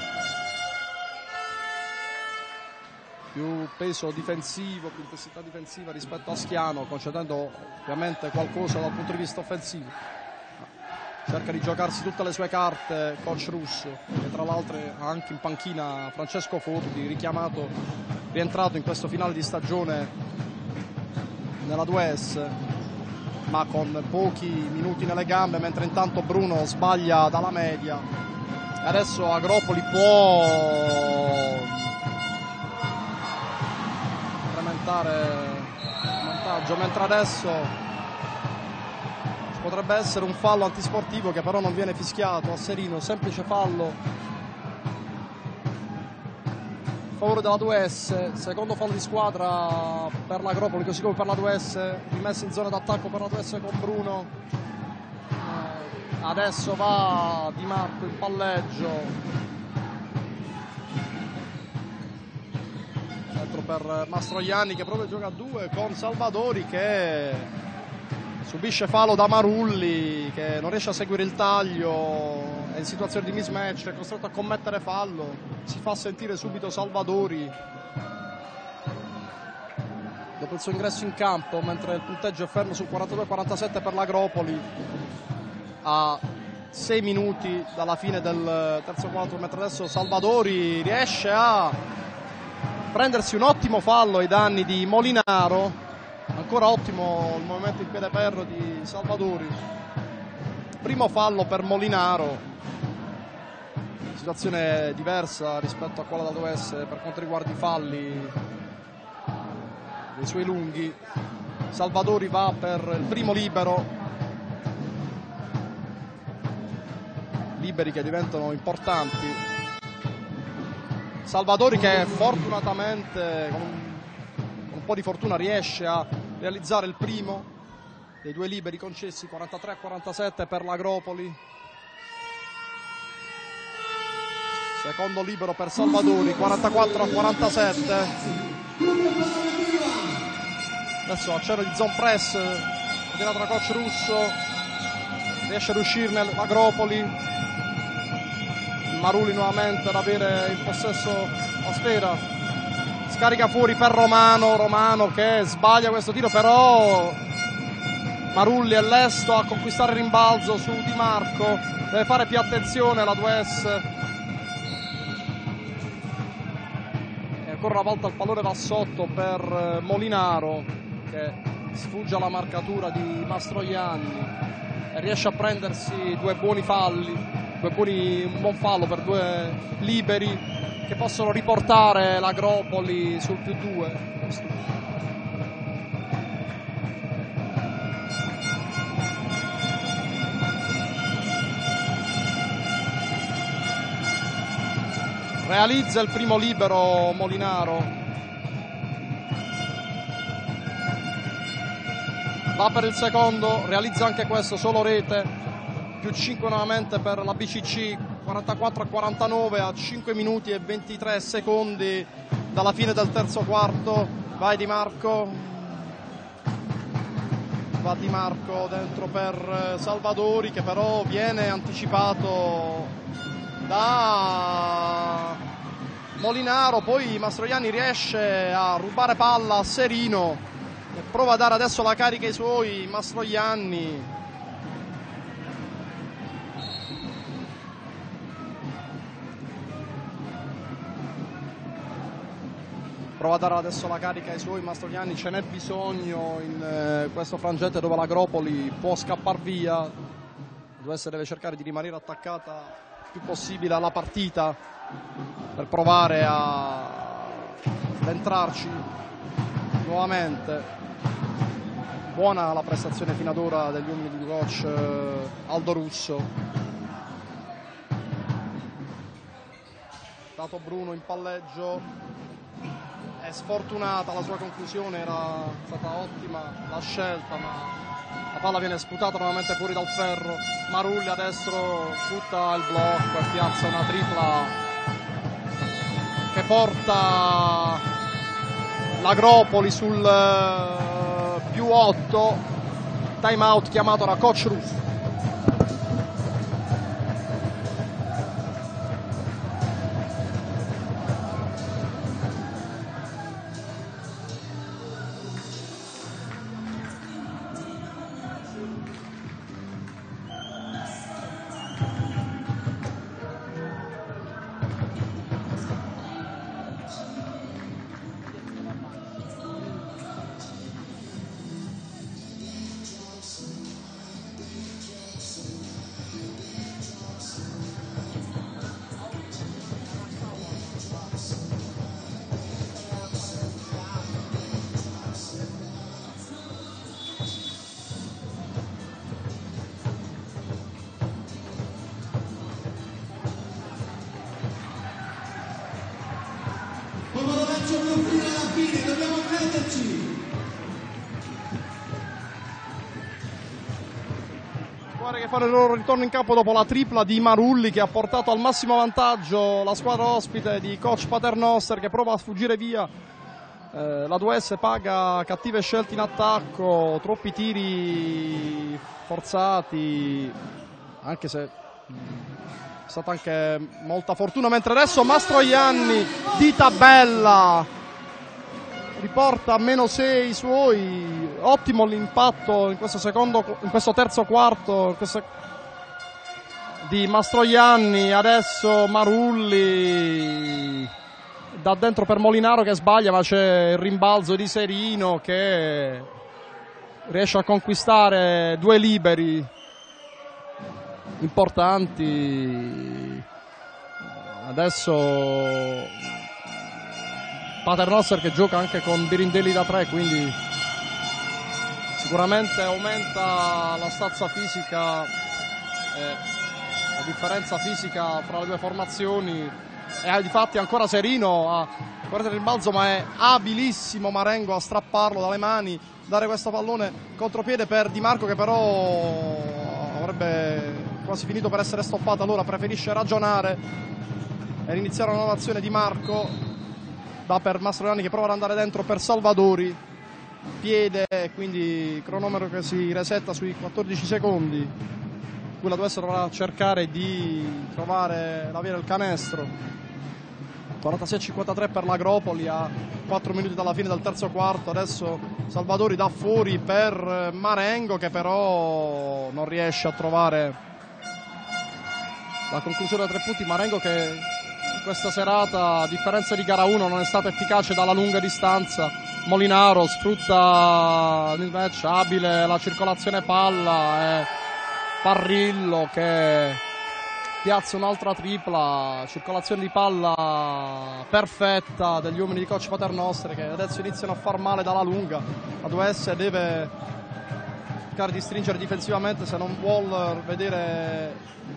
più peso difensivo, più intensità difensiva rispetto a Schiano, concedendo ovviamente qualcosa dal punto di vista offensivo. Cerca di giocarsi tutte le sue carte coach Russo, che tra l'altro ha anche in panchina Francesco Forti, richiamato, rientrato in questo finale di stagione nella 2S, ma con pochi minuti nelle gambe, mentre intanto Bruno sbaglia dalla media. E adesso Agropoli può incrementare il vantaggio, mentre adesso potrebbe essere un fallo antisportivo che però non viene fischiato a Serino, semplice fallo a favore della 2S, secondo fallo di squadra per l'Agropoli, così come per la 2S, rimessa in zona d'attacco per la 2S con Bruno. Adesso va Di Marco in palleggio, dentro per Mastroianni che proprio gioca a 2 con Salvadori che subisce fallo da Marulli, che non riesce a seguire il taglio, è in situazione di mismatch, è costretto a commettere fallo, si fa sentire subito Salvadori dopo il suo ingresso in campo, mentre il punteggio è fermo sul 42-47 per l'Agropoli a 6 minuti dalla fine del terzo quarto, mentre adesso Salvadori riesce a prendersi un ottimo fallo ai danni di Molinaro. Ancora ottimo il movimento in piede ferro di Salvadori. Primo fallo per Molinaro, situazione diversa rispetto a quella da 2S per quanto riguarda i falli dei suoi lunghi. Salvadori va per il primo libero, liberi che diventano importanti Salvadori, che fortunatamente con un po' di fortuna riesce a realizzare il primo dei due liberi concessi, 43-47 per l'Agropoli. Secondo libero per Salvadori, 44-47. Adesso accelera di zone press, ordinato da coach Russo, riesce ad uscirne l'Agropoli. Marulli nuovamente ad avere in possesso la sfera, scarica fuori per Romano che sbaglia questo tiro, però Marulli è lesto a conquistare il rimbalzo su Di Marco, deve fare più attenzione la 2S. E ancora una volta il pallone va sotto per Molinaro, che sfugge alla marcatura di Mastroianni e riesce a prendersi due buoni falli. Un buon fallo per due liberi che possono riportare l'Agropoli sul +2. Realizza il primo libero Molinaro, va per il secondo, realizza anche questo, solo rete. +5 nuovamente per la BCC, 44-49 a 5 minuti e 23 secondi dalla fine del terzo quarto. Vai Di Marco, va Di Marco dentro per Salvadori, che però viene anticipato da Molinaro. Poi Mastroianni riesce a rubare palla a Serino e prova a dare adesso la carica ai suoi. Mastroianni prova a dare adesso la carica ai suoi. Mastroianni, ce n'è bisogno in questo frangente dove l'Agropoli può scappare via. Deve cercare di rimanere attaccata il più possibile alla partita per provare a entrarci nuovamente. Buona la prestazione fino ad ora degli uomini di coach Aldo Russo. Dato Bruno in palleggio, è sfortunata la sua conclusione, era stata ottima la scelta, ma la palla viene sputata nuovamente fuori dal ferro. Marulli a destro butta il blocco e piazza una tripla che porta l'Agropoli sul +8. Time out chiamato da coach Russo. Che fanno il loro ritorno in campo dopo la tripla di Marulli, che ha portato al massimo vantaggio la squadra ospite di coach Paternoster, che prova a sfuggire via. La 2S paga cattive scelte in attacco, troppi tiri forzati, anche se è stata anche molta fortuna, mentre adesso Mastroianni di tabella riporta a -6 i suoi. Ottimo l'impatto in questo terzo quarto di Mastroianni. Adesso Marulli da dentro per Molinaro che sbaglia, ma c'è il rimbalzo di Serino che riesce a conquistare due liberi importanti. Adesso Paternoster che gioca anche con Birindelli da 3, quindi sicuramente aumenta la stazza fisica, la differenza fisica fra le due formazioni. è difatti ancora serino a guardare il balzo, ma è abilissimo Marengo a strapparlo dalle mani, dare questo pallone contropiede per Di Marco, che però avrebbe quasi finito per essere stoppato. Allora preferisce ragionare e iniziare una nuova azione. Di Marco dà per Mastroianni, che prova ad andare dentro per Salvadori, piede, quindi cronometro che si resetta sui 14 secondi. Qui la Duess dovrà cercare di trovare la via del canestro. 46-53 per l'Agropoli a 4 minuti dalla fine del terzo quarto. Adesso Salvadori dà fuori per Marengo, che però non riesce a trovare la conclusione da 3 punti. Marengo che in questa serata, a differenza di gara 1, non è stato efficace dalla lunga distanza. Molinaro sfrutta il mismatch, abile la circolazione palla, e Parrillo che piazza un'altra tripla, circolazione di palla perfetta degli uomini di coach Paternoster, che adesso iniziano a far male dalla lunga. La Duess deve cercare di stringere difensivamente se non vuol vedere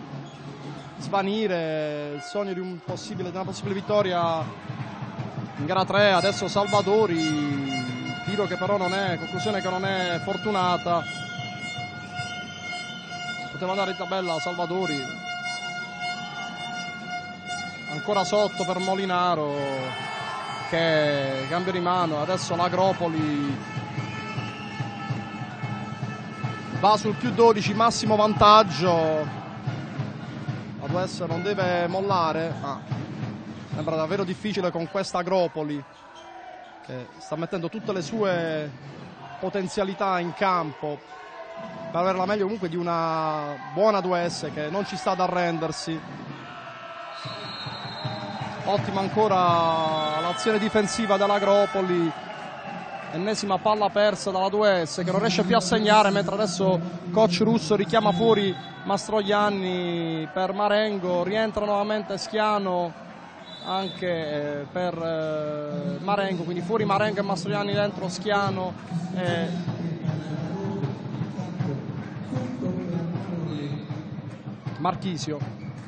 svanire il sogno di una possibile vittoria in gara 3. Adesso Salvadori, tiro che però non è, conclusione che non è fortunata. Poteva andare in tabella Salvadori, ancora sotto per Molinaro che cambio di mano. Adesso l'Agropoli va sul più 12, massimo vantaggio. La Duess non deve mollare, ma sembra davvero difficile con questa Agropoli che sta mettendo tutte le sue potenzialità in campo per avere la meglio comunque di una buona Duess che non ci sta ad arrendersi. Ottima ancora l'azione difensiva dell'Agropoli, ennesima palla persa dalla Duess che non riesce più a segnare, mentre adesso coach Russo richiama fuori Mastroianni per Marengo. Rientra nuovamente Schiano anche per Marengo, quindi fuori Marengo e Mastroianni, dentro Schiano e Marchisio.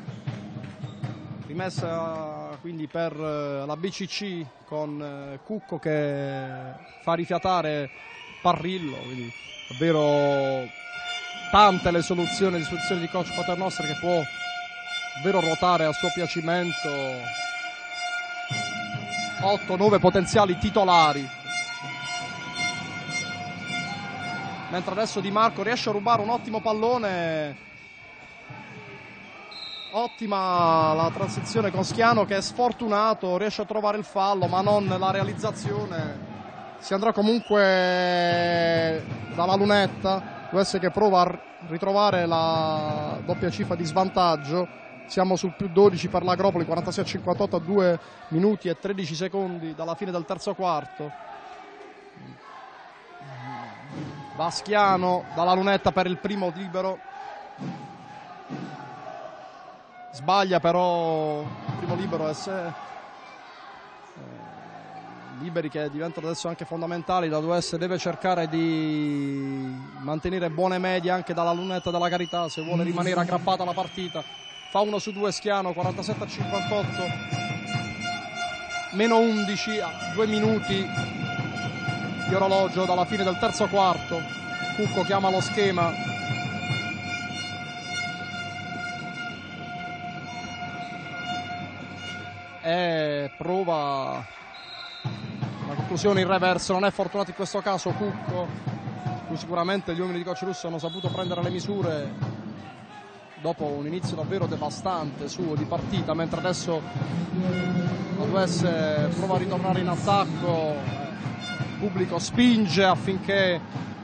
Rimessa quindi per la BCC con Cucco che fa rifiatare Parrillo, quindi davvero tante le soluzioni a disposizione di coach Paternoster, che può davvero ruotare a suo piacimento 8-9 potenziali titolari. Mentre adesso Di Marco riesce a rubare un ottimo pallone. Ottima la transizione con Schiano, che è sfortunato, riesce a trovare il fallo ma non la realizzazione. Si andrà comunque dalla lunetta. Duess che prova a ritrovare la doppia cifra di svantaggio. Siamo sul più 12 per l'Agropoli, 46-58 a 2 minuti e 13 secondi dalla fine del terzo quarto. Va Schiano dalla lunetta per il primo libero. Sbaglia però il primo libero, liberi che diventano adesso anche fondamentali. La Duess deve cercare di mantenere buone medie anche dalla lunetta della Carità se vuole rimanere aggrappata alla partita. Fa 1 su 2 Schiano, 47-58, meno 11 a 2 minuti di orologio dalla fine del terzo quarto. Cucco chiama lo schema. E prova la conclusione in reverso. Non è fortunato in questo caso Cucco, cui sicuramente gli uomini di coach Russo hanno saputo prendere le misure dopo un inizio davvero devastante suo di partita, mentre adesso la Duess prova a ritornare in attacco. Il pubblico spinge affinché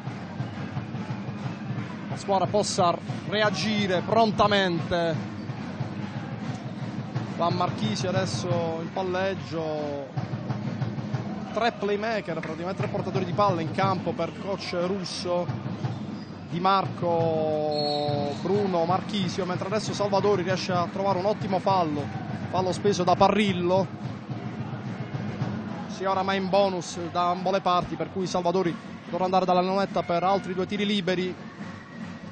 la squadra possa reagire prontamente. Va Marchisio adesso in palleggio, 3 playmaker, praticamente 3 portatori di palla in campo per coach Russo: Di Marco, Bruno, Marchisio, mentre adesso Salvadori riesce a trovare un ottimo fallo speso da Parrillo. Si è oramai in bonus da ambo le parti, per cui Salvadori dovrà andare dalla lunetta per altri 2 tiri liberi,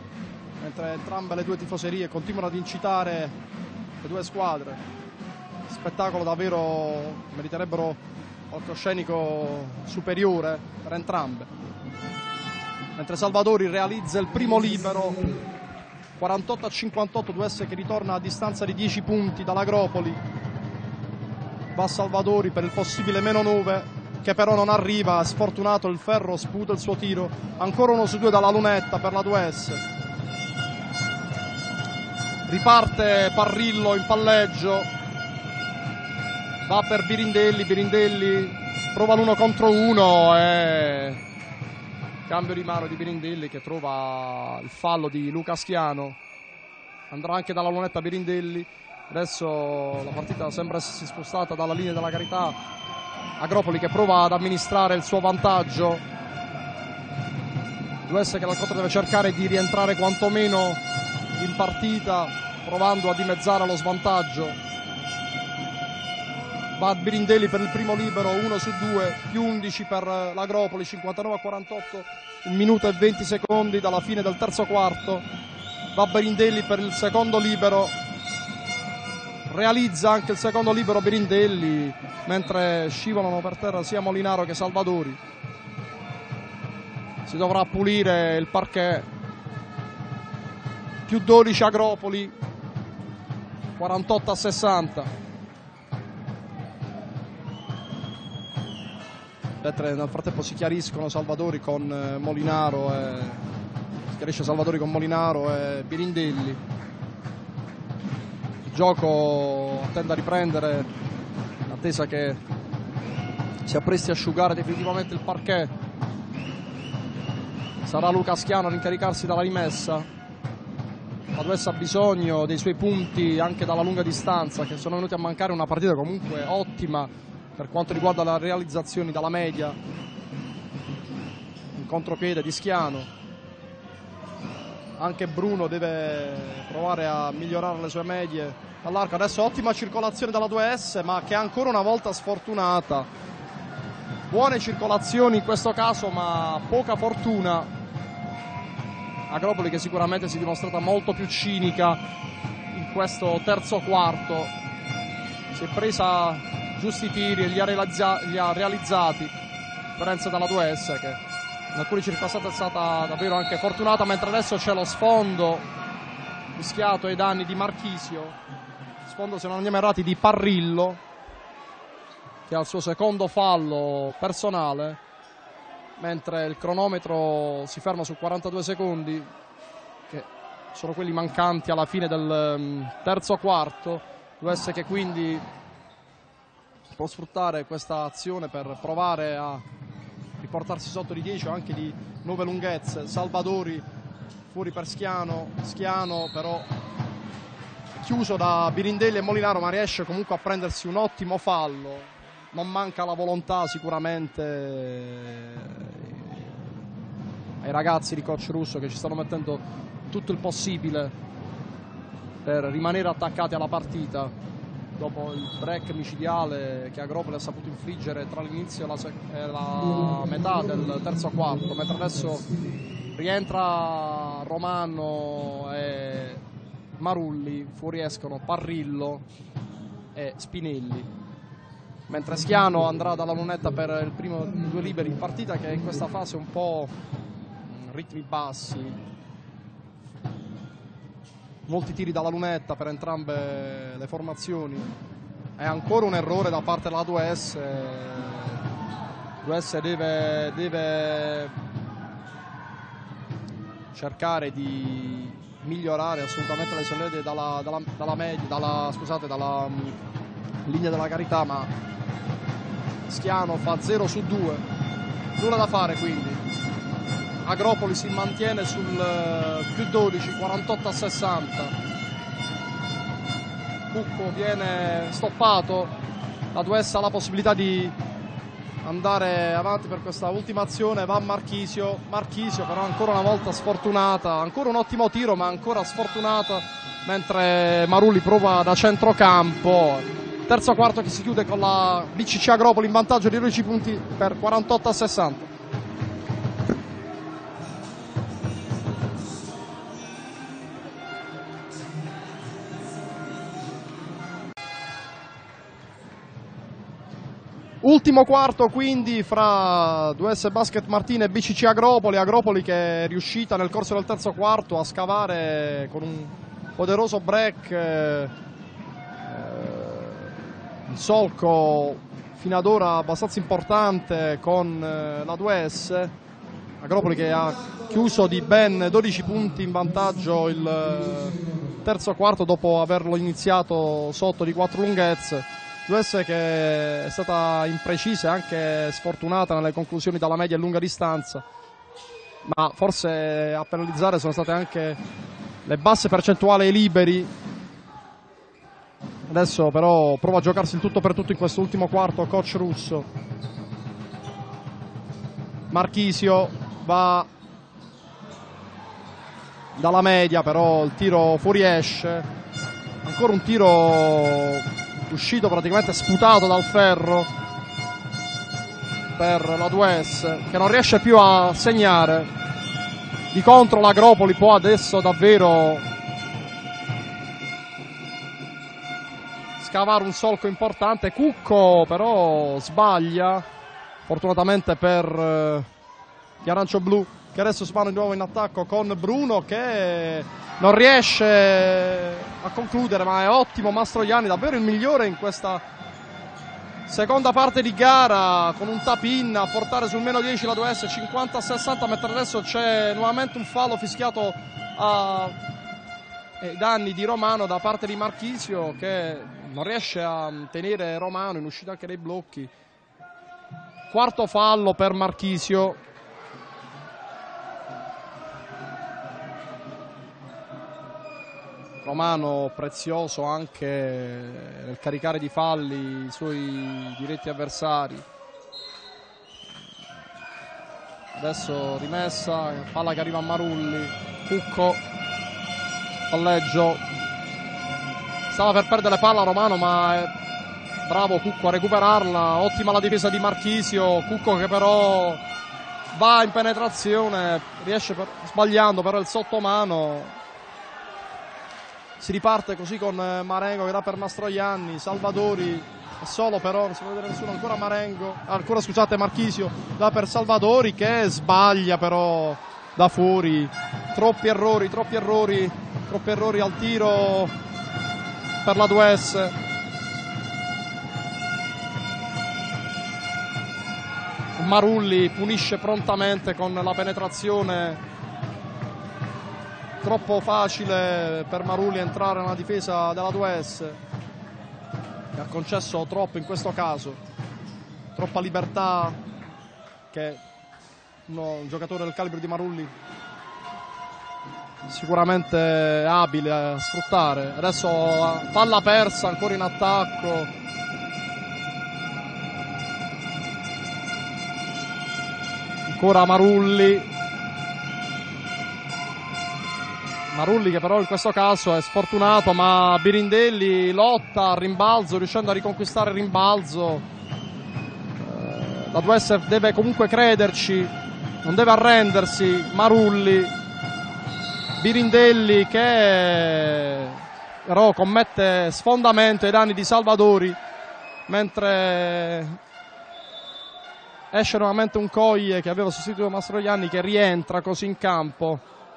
mentre entrambe le 2 tifoserie continuano ad incitare le 2 squadre. spettacolo davvero meriterebbero palcoscenico superiore per entrambe. Mentre Salvadori realizza il primo libero, 48-58, 2S che ritorna a distanza di 10 punti dall'Agropoli. Va Salvadori per il possibile -9 che però non arriva, sfortunato il ferro, sputa il suo tiro. Ancora 1 su 2 dalla lunetta per la 2S. Riparte Parrillo in palleggio, va per Birindelli prova l'1 contro 1 e cambio di mano di Birindelli che trova il fallo di Luca Schiano. Andrà anche dalla lunetta Birindelli. Adesso la partita sembra essersi spostata dalla linea della carità. Agropoli che prova ad amministrare il suo vantaggio. 2S che dal contro deve cercare di rientrare quantomeno in partita, provando a dimezzare lo svantaggio. Va Birindelli per il primo libero, 1 su 2, più 11 per l'Agropoli, 59-48, 1 minuto e 20 secondi dalla fine del terzo quarto. Va Birindelli per il secondo libero, realizza anche il secondo libero Birindelli, mentre scivolano per terra sia Molinaro che Salvadori. Si dovrà pulire il parquet. Più 12 Agropoli, 48-60. Mentre nel frattempo si chiariscono Salvadori con Molinaro si chiarisce Salvadori con Molinaro e Birindelli. Il gioco tende a riprendere in attesa che si appresti a asciugare definitivamente il parquet. Sarà Luca Schiano ad incaricarsi dalla rimessa. La 2S ha bisogno dei suoi punti anche dalla lunga distanza, che sono venuti a mancare. Una partita comunque ottima per quanto riguarda le realizzazioni dalla media. In contropiede di Schiano. Anche Bruno deve provare a migliorare le sue medie all'arco. Adesso ottima circolazione dalla 2S, ma che è ancora una volta sfortunata. Buone circolazioni in questo caso, ma poca fortuna. Agropoli che sicuramente si è dimostrata molto più cinica in questo terzo quarto. Si è presa giusti tiri e li ha realizzati, a differenza dalla 2S che in alcune circostanze è stata davvero anche fortunata. Mentre adesso c'è lo sfondo mischiato ai danni di Marchisio, sfondo, se non andiamo errati, di Parrillo, che ha il suo secondo fallo personale, mentre il cronometro si ferma su 42 secondi, che sono quelli mancanti alla fine del terzo quarto. 2S che quindi può sfruttare questa azione per provare a riportarsi sotto di 10 o anche di nuove lunghezze. Salvadori fuori per Schiano però chiuso da Birindelli e Molinaro, ma riesce comunque a prendersi un ottimo fallo. Non manca la volontà sicuramente ai ragazzi di coach Russo, che ci stanno mettendo tutto il possibile per rimanere attaccati alla partita dopo il break micidiale che Agropoli ha saputo infliggere tra l'inizio e la metà del terzo quarto, mentre adesso rientra Romano e Marulli, fuoriescono Parrillo e Spinelli. Mentre Schiano andrà dalla lunetta per il primo 2 liberi in partita, che in questa fase un po' ritmi bassi, molti tiri dalla lunetta per entrambe le formazioni. È ancora un errore da parte della 2S. 2S deve cercare di migliorare assolutamente le sue medie dalla linea della carità, ma Schiano fa 0 su 2, nulla da fare. Quindi Agropoli si mantiene sul più 12, 48-60. Cucco viene stoppato, la 2S ha la possibilità di andare avanti per questa ultima azione. Va Marchisio però ancora una volta sfortunata, ancora un ottimo tiro ma ancora sfortunata, mentre Marulli prova da centrocampo. Terzo quarto che si chiude con la BCC Agropoli in vantaggio di 12 punti per 48-60. Ultimo quarto quindi fra 2S Basket Martina e BCC Agropoli. Agropoli che è riuscita nel corso del terzo quarto a scavare con un poderoso break il solco fino ad ora abbastanza importante con la 2S. Agropoli che ha chiuso di ben 12 punti in vantaggio il terzo quarto dopo averlo iniziato sotto di 4 lunghezze. 2S che è stata imprecisa e anche sfortunata nelle conclusioni dalla media e lunga distanza, ma forse a penalizzare sono state anche le basse percentuali ai liberi. Adesso però prova a giocarsi il tutto per tutto in questo ultimo quarto coach Russo. Marchisio va dalla media, però il tiro fuoriesce. Ancora un tiro uscito praticamente sputato dal ferro per la 2S, che non riesce più a segnare. Di contro l'Agropoli può adesso davvero scavare un solco importante. Cucco però sbaglia, fortunatamente per gli arancio-blu, che adesso si vanno di nuovo in attacco con Bruno che non riesce a concludere, ma è ottimo Mastroianni, davvero il migliore in questa seconda parte di gara, con un tap-in a portare sul meno 10 la 2S 50-60, mentre adesso c'è nuovamente un fallo fischiato ai danni di Romano da parte di Marchisio, che non riesce a tenere Romano in uscita anche dei blocchi. Quarto fallo per Marchisio. Romano prezioso anche nel caricare di falli i suoi diretti avversari. Adesso rimessa, palla che arriva a Marulli. Cucco, palleggio. Stava per perdere palla Romano, ma è bravo Cucco a recuperarla. Ottima la difesa di Marchisio. Cucco che però va in penetrazione, riesce sbagliando però il sottomano. Si riparte così con Marengo che dà per Mastroianni. Salvadori è solo, però non si può vedere nessuno. Ancora Marengo, ancora scusate Marchisio, dà per Salvadori che sbaglia però da fuori. Troppi errori al tiro per la 2S. Marulli punisce prontamente con la penetrazione. Troppo facile per Marulli entrare nella difesa della 2S, che ha concesso troppo in questo caso. Troppa libertà che un giocatore del calibro di Marulli sicuramente abile a sfruttare. Adesso palla persa ancora in attacco. Ancora Marulli che però in questo caso è sfortunato, ma Birindelli lotta al rimbalzo, riuscendo a riconquistare il rimbalzo. La 2S deve comunque crederci, non deve arrendersi. Marulli, Birindelli che però commette sfondamento ai danni di Salvadori, mentre esce nuovamente un Coglie che aveva sostituito Mastroianni, che rientra così in campo.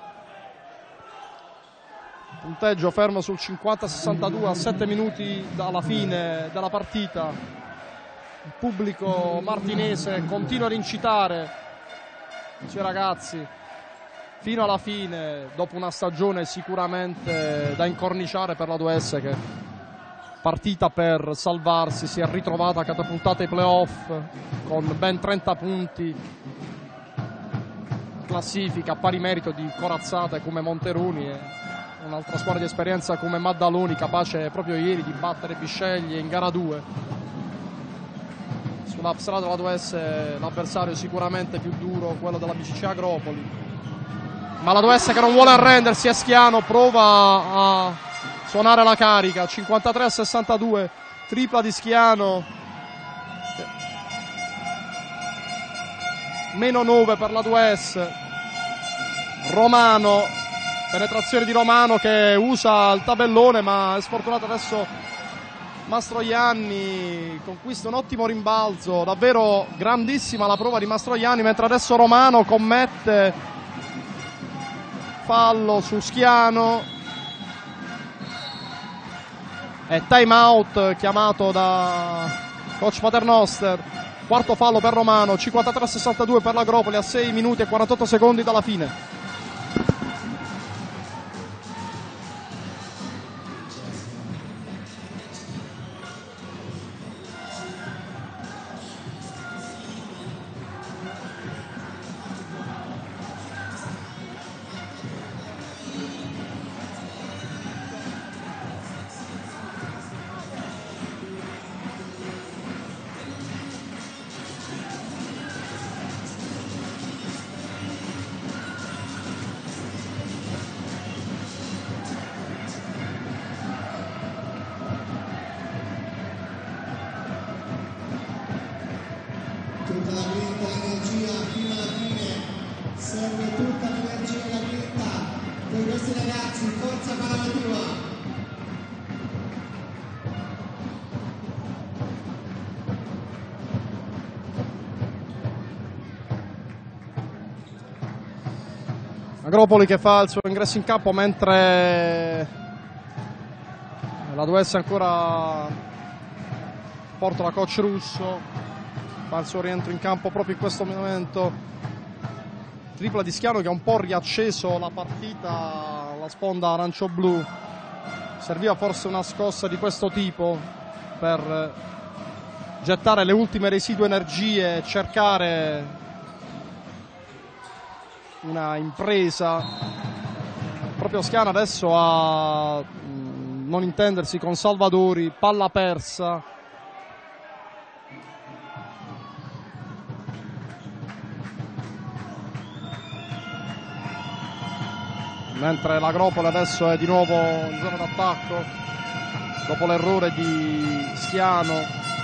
Punteggio fermo sul 50-62 a 7 minuti dalla fine della partita. Il pubblico martinese continua ad incitare i suoi ragazzi fino alla fine, dopo una stagione sicuramente da incorniciare per la 2S, che partita per salvarsi si è ritrovata catapultata ai playoff con ben 30 punti, classifica a pari merito di corazzate come Monteruni e un'altra squadra di esperienza come Maddaloni, capace proprio ieri di battere Bisceglie in gara 2. Sulla strada della 2S l'avversario sicuramente più duro, quello della BCC Agropoli, ma la 2S che non vuole arrendersi. Eschiano prova a suonare la carica, 53-62, tripla di Schiano, meno 9 per la 2S. Romano, penetrazione di Romano che usa il tabellone, ma è sfortunato adesso Mastroianni conquista un ottimo rimbalzo, davvero grandissima la prova di Mastroianni, mentre adesso Romano commette fallo su Schiano e time out chiamato da coach Paternoster. Quarto fallo per Romano, 53-62 per l'Agropoli a 6 minuti e 48 secondi dalla fine. Tutta la grinta, l'energia fino alla fine, serve tutta l'energia e la grinta per questi ragazzi, forza parola tua! Agropoli che fa il suo ingresso in campo mentre la 2S ancora porta la coach Russo, fa il suo rientro in campo proprio in questo momento. Tripla di Schiano che ha un po' riacceso la partita alla sponda arancio-blu. Serviva forse una scossa di questo tipo per gettare le ultime residue energie e cercare una impresa. Proprio Schiano adesso a non intendersi con Salvadori, palla persa. Mentre l'Agropoli adesso è di nuovo in zona d'attacco dopo l'errore di Schiano.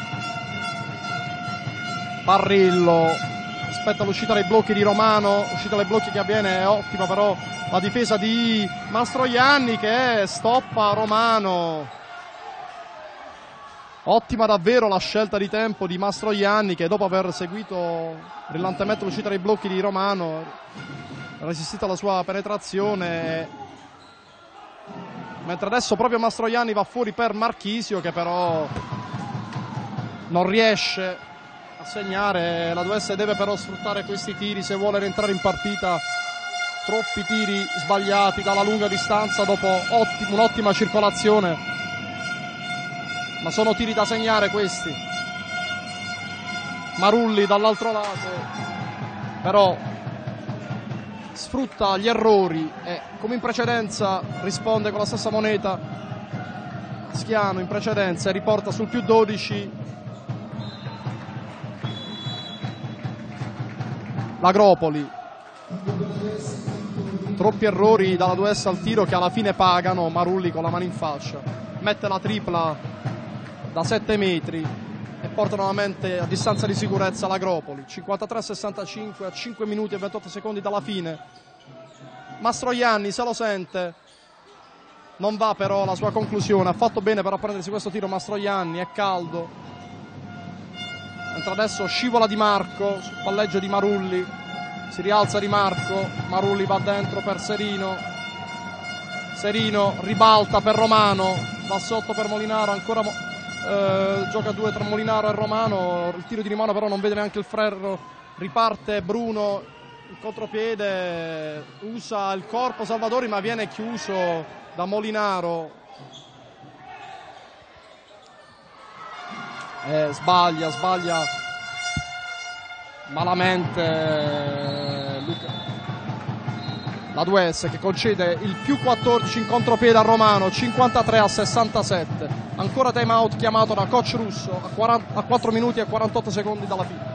Parrillo aspetta l'uscita dai blocchi di Romano, l'uscita dai blocchi che avviene è ottima, però la difesa di Mastroianni che stoppa Romano. Ottima davvero la scelta di tempo di Mastroianni che dopo aver seguito brillantemente l'uscita dai blocchi di Romano ha resistito alla sua penetrazione, mentre adesso proprio Mastroianni va fuori per Marchisio che però non riesce a segnare. La 2S deve però sfruttare questi tiri se vuole rientrare in partita. Troppi tiri sbagliati dalla lunga distanza dopo un'ottima circolazione, ma sono tiri da segnare questi. Marulli dall'altro lato però sfrutta gli errori e come in precedenza risponde con la stessa moneta. Schiano in precedenza e riporta sul più 12 l'Agropoli. Troppi errori dalla 2S al tiro che alla fine pagano. Marulli con la mano in faccia mette la tripla da 7 metri e porta nuovamente a distanza di sicurezza l'Agropoli. 53-65 a 5 minuti e 28 secondi dalla fine. Mastroianni se lo sente, non va però la sua conclusione. Ha fatto bene per prendersi questo tiro Mastroianni, è caldo. Mentre adesso scivola Di Marco sul palleggio di Marulli, si rialza Di Marco, Marulli va dentro per Serino, Serino ribalta per Romano, va sotto per Molinaro, ancora gioca a due tra Molinaro e Romano, il tiro di Romano però non vede neanche il ferro, riparte Bruno, il contropiede, usa il corpo Salvadori ma viene chiuso da Molinaro. Sbaglia malamente la 2S che concede il più 14 in contropiede a Romano, 53-67. Ancora time out chiamato da coach Russo a 4 minuti e 48 secondi dalla fine.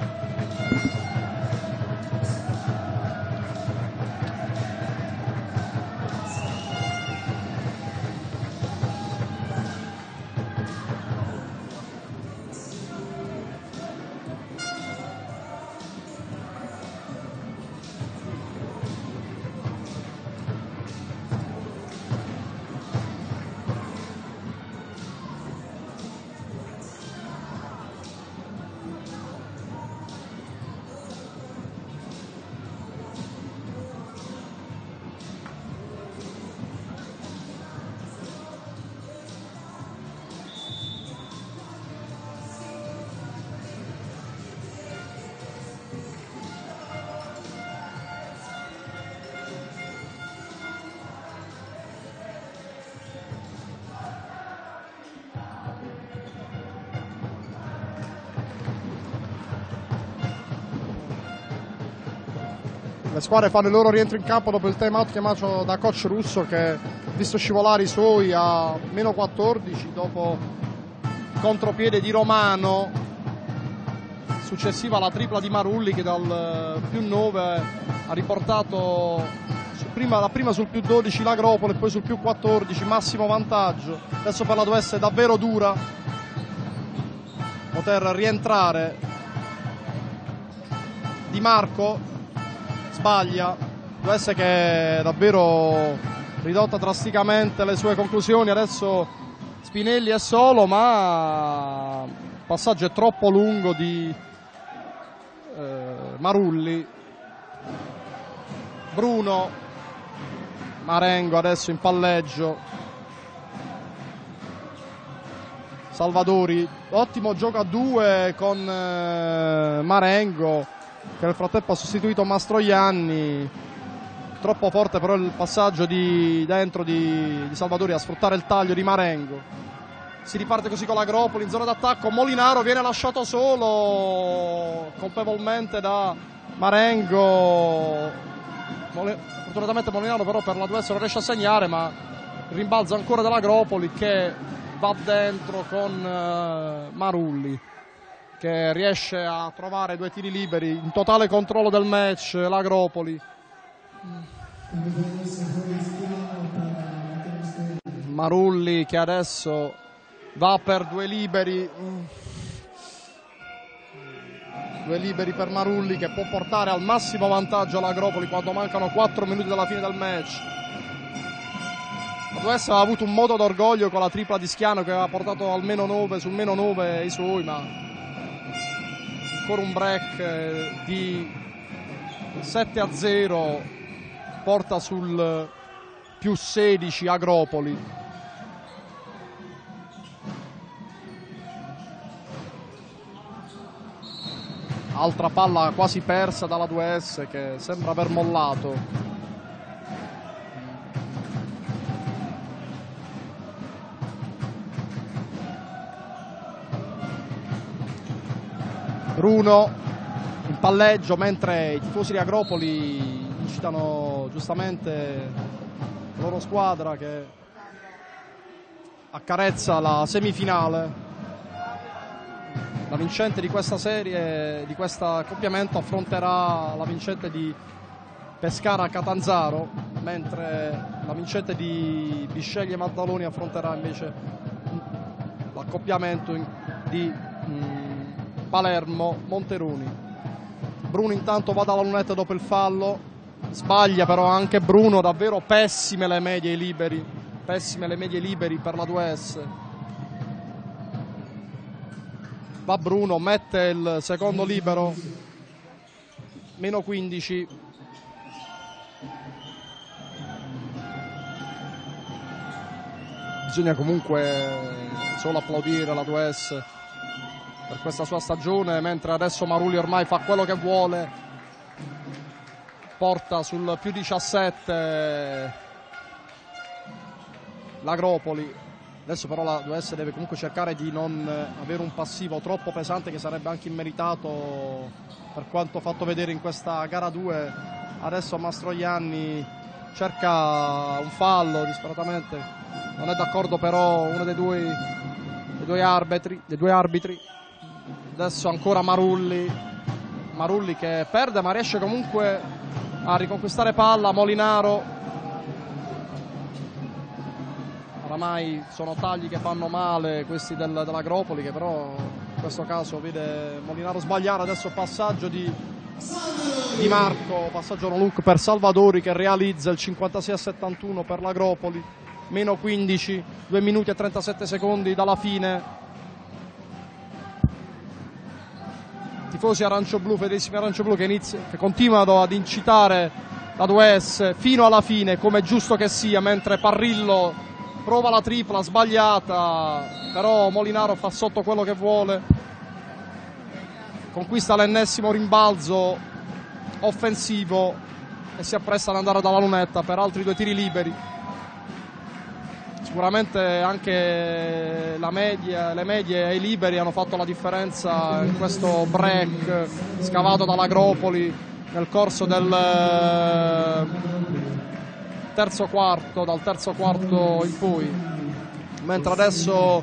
Le squadre fanno il loro rientro in campo dopo il time out chiamato da coach Russo, che ha visto scivolare i suoi a meno 14 dopo il contropiede di Romano, successiva alla tripla di Marulli, che dal più 9 ha riportato la prima sul più 12 l'Agropoli e poi sul più 14, massimo vantaggio. Adesso per la 2S è davvero dura poter rientrare. Di Marco sbaglia, 2S che è davvero ridotta drasticamente le sue conclusioni. Adesso Spinelli è solo, ma il passaggio è troppo lungo di Marulli. Bruno, Marengo adesso in palleggio, Salvadori, ottimo gioco a due con Marengo, che nel frattempo ha sostituito Mastroianni. Troppo forte però il passaggio di Salvadori a sfruttare il taglio di Marengo. Si riparte così con l'Agropoli in zona d'attacco. Molinaro viene lasciato solo colpevolmente da Marengo. Fortunatamente Molinaro però per la 2S non riesce a segnare, ma il rimbalzo ancora dell'Agropoli, che va dentro con Marulli, che riesce a trovare due tiri liberi. In totale controllo del match l'Agropoli. Marulli che adesso va per due liberi per Marulli, che può portare al massimo vantaggio l'Agropoli quando mancano 4 minuti dalla fine del match. La 2S ha avuto un moto d'orgoglio con la tripla di Schiano, che aveva portato al meno 9, sul meno 9 i suoi, ma ancora un break di 7-0 porta sul più 16 Agropoli. Altra palla quasi persa dalla 2S, che sembra aver mollato. Bruno in palleggio, mentre i tifosi di Agropoli incitano giustamente la loro squadra, che accarezza la semifinale. La vincente di questa serie, di questo accoppiamento, affronterà la vincente di Pescara-Catanzaro, mentre la vincente di Bisceglie-Maddaloni affronterà invece l'accoppiamento di Palermo-Monteroni. Bruno intanto va dalla lunetta dopo il fallo, sbaglia però anche Bruno. Davvero pessime le medie ai liberi, pessime le medie liberi per la 2S. Va Bruno, mette il secondo libero, meno 15. Bisogna comunque solo applaudire la 2S per questa sua stagione, mentre adesso Marulli ormai fa quello che vuole, porta sul più 17 l'Agropoli. Adesso però la 2S deve comunque cercare di non avere un passivo troppo pesante, che sarebbe anche immeritato per quanto fatto vedere in questa gara 2. Adesso Mastroianni cerca un fallo disperatamente, non è d'accordo però uno dei due arbitri. Adesso ancora Marulli che perde, ma riesce comunque a riconquistare palla. Molinaro, oramai sono tagli che fanno male questi dell'Agropoli, che però in questo caso vede Molinaro sbagliare. Adesso passaggio di Marco, passaggio no look per Salvadori, che realizza il 56-71 per l'Agropoli, meno 15, 2 minuti e 37 secondi dalla fine. Tifosi arancioblu, fedelissimi arancioblu, che continuano ad incitare la 2S fino alla fine, come è giusto che sia, mentre Parrillo prova la tripla sbagliata, però Molinaro fa sotto quello che vuole, conquista l'ennesimo rimbalzo offensivo e si appresta ad andare dalla lunetta per altri 2 tiri liberi. Sicuramente anche le medie e i liberi hanno fatto la differenza in questo break scavato dall'Agropoli, nel corso del terzo quarto, dal terzo quarto in poi, mentre adesso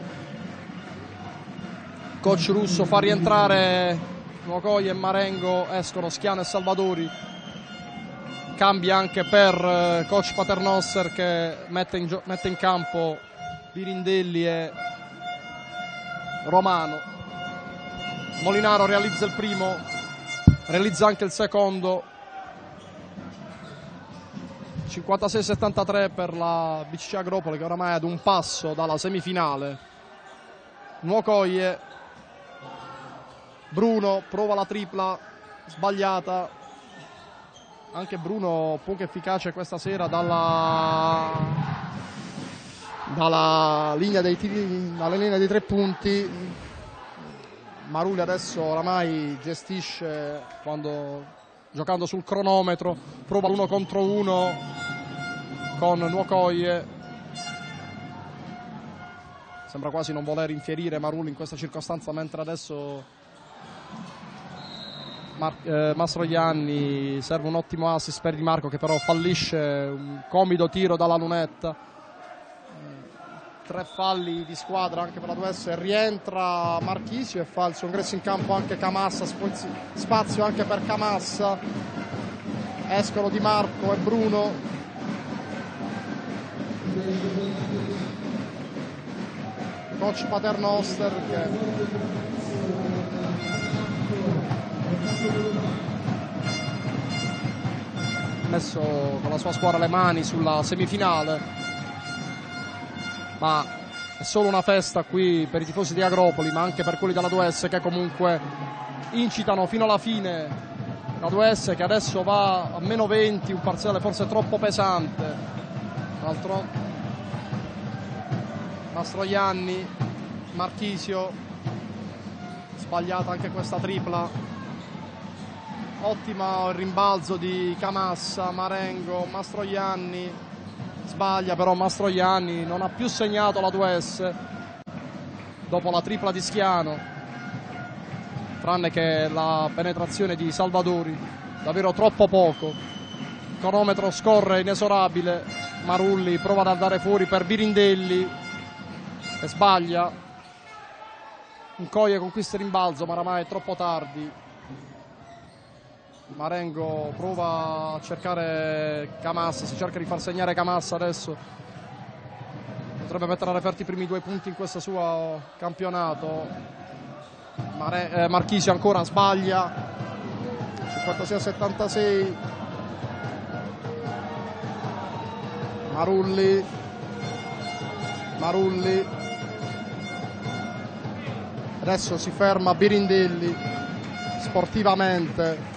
coach Russo fa rientrare Nuocoie e Marengo, escono Schiano e Salvadori. Cambia anche per coach Paternoster, che mette in campo Birindelli e Romano. Molinaro realizza il primo, realizza anche il secondo. 56-73 per la BCC Agropoli, che oramai è ad un passo dalla semifinale. Nuocoie, Bruno prova la tripla sbagliata. Anche Bruno poco efficace questa sera dalla linea dei tiri, dalla linea dei 3 punti. Marulli adesso oramai gestisce, giocando sul cronometro, prova l'1 contro 1 con Nuocoie. Sembra quasi non voler infierire Marulli in questa circostanza, mentre adesso Mastroianni serve un ottimo assist per Di Marco, che però fallisce un comodo tiro dalla lunetta. 3 falli di squadra anche per la 2S. Rientra Marchisio e fa il suo ingresso in campo anche Camassa, spazio anche per Camassa. Escono Di Marco e Bruno. Coach Paternoster che messo con la sua squadra le mani sulla semifinale, ma è solo una festa qui per i tifosi di Agropoli, ma anche per quelli della 2S, che comunque incitano fino alla fine la 2S, che adesso va a meno 20, un parziale forse troppo pesante. Un altro Mastroianni, Marchisio, sbagliata anche questa tripla. Ottimo il rimbalzo di Camassa, Marengo, Mastroianni sbaglia, però Mastroianni non ha più segnato la 2S dopo la tripla di Schiano, tranne che la penetrazione di Salvadori, davvero troppo poco. Il cronometro scorre inesorabile. Marulli prova ad andare fuori per Birindelli e sbaglia. Nuocoie conquista il rimbalzo, ma oramai è troppo tardi. Marengo prova a cercare Camassa, si cerca di far segnare Camassa adesso. Potrebbe mettere a referto i primi 2 punti in questo suo campionato. Marchisio ancora sbaglia. 56-76. Marulli. Adesso si ferma Birindelli sportivamente,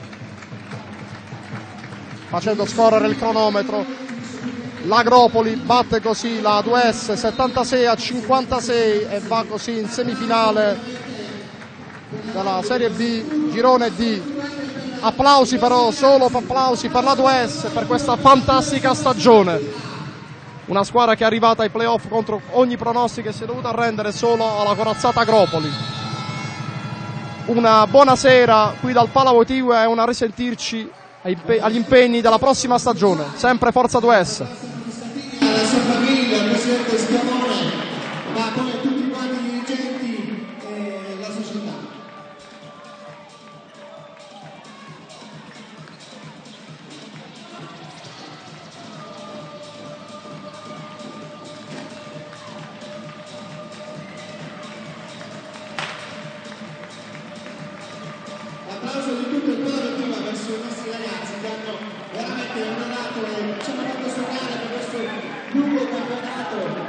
facendo scorrere il cronometro. L'Agropoli batte così la 2S 76-56 e va così in semifinale della Serie B, girone D. Applausi però, solo applausi per la 2S per questa fantastica stagione. Una squadra che è arrivata ai playoff contro ogni pronostico e si è dovuta arrendere solo alla corazzata Agropoli. Una buona sera qui dal Palavotivo e una risentirci agli impegni della prossima stagione. Sempre Forza 2S. Alla sua famiglia, al presidente Schiavone, ma come tutti quanti i dirigenti e la società. L'applauso di tutto il Palavotivo verso i nostri ragazzi che hanno veramente onorato e ci hanno fatto sognare per questo lungo campionato.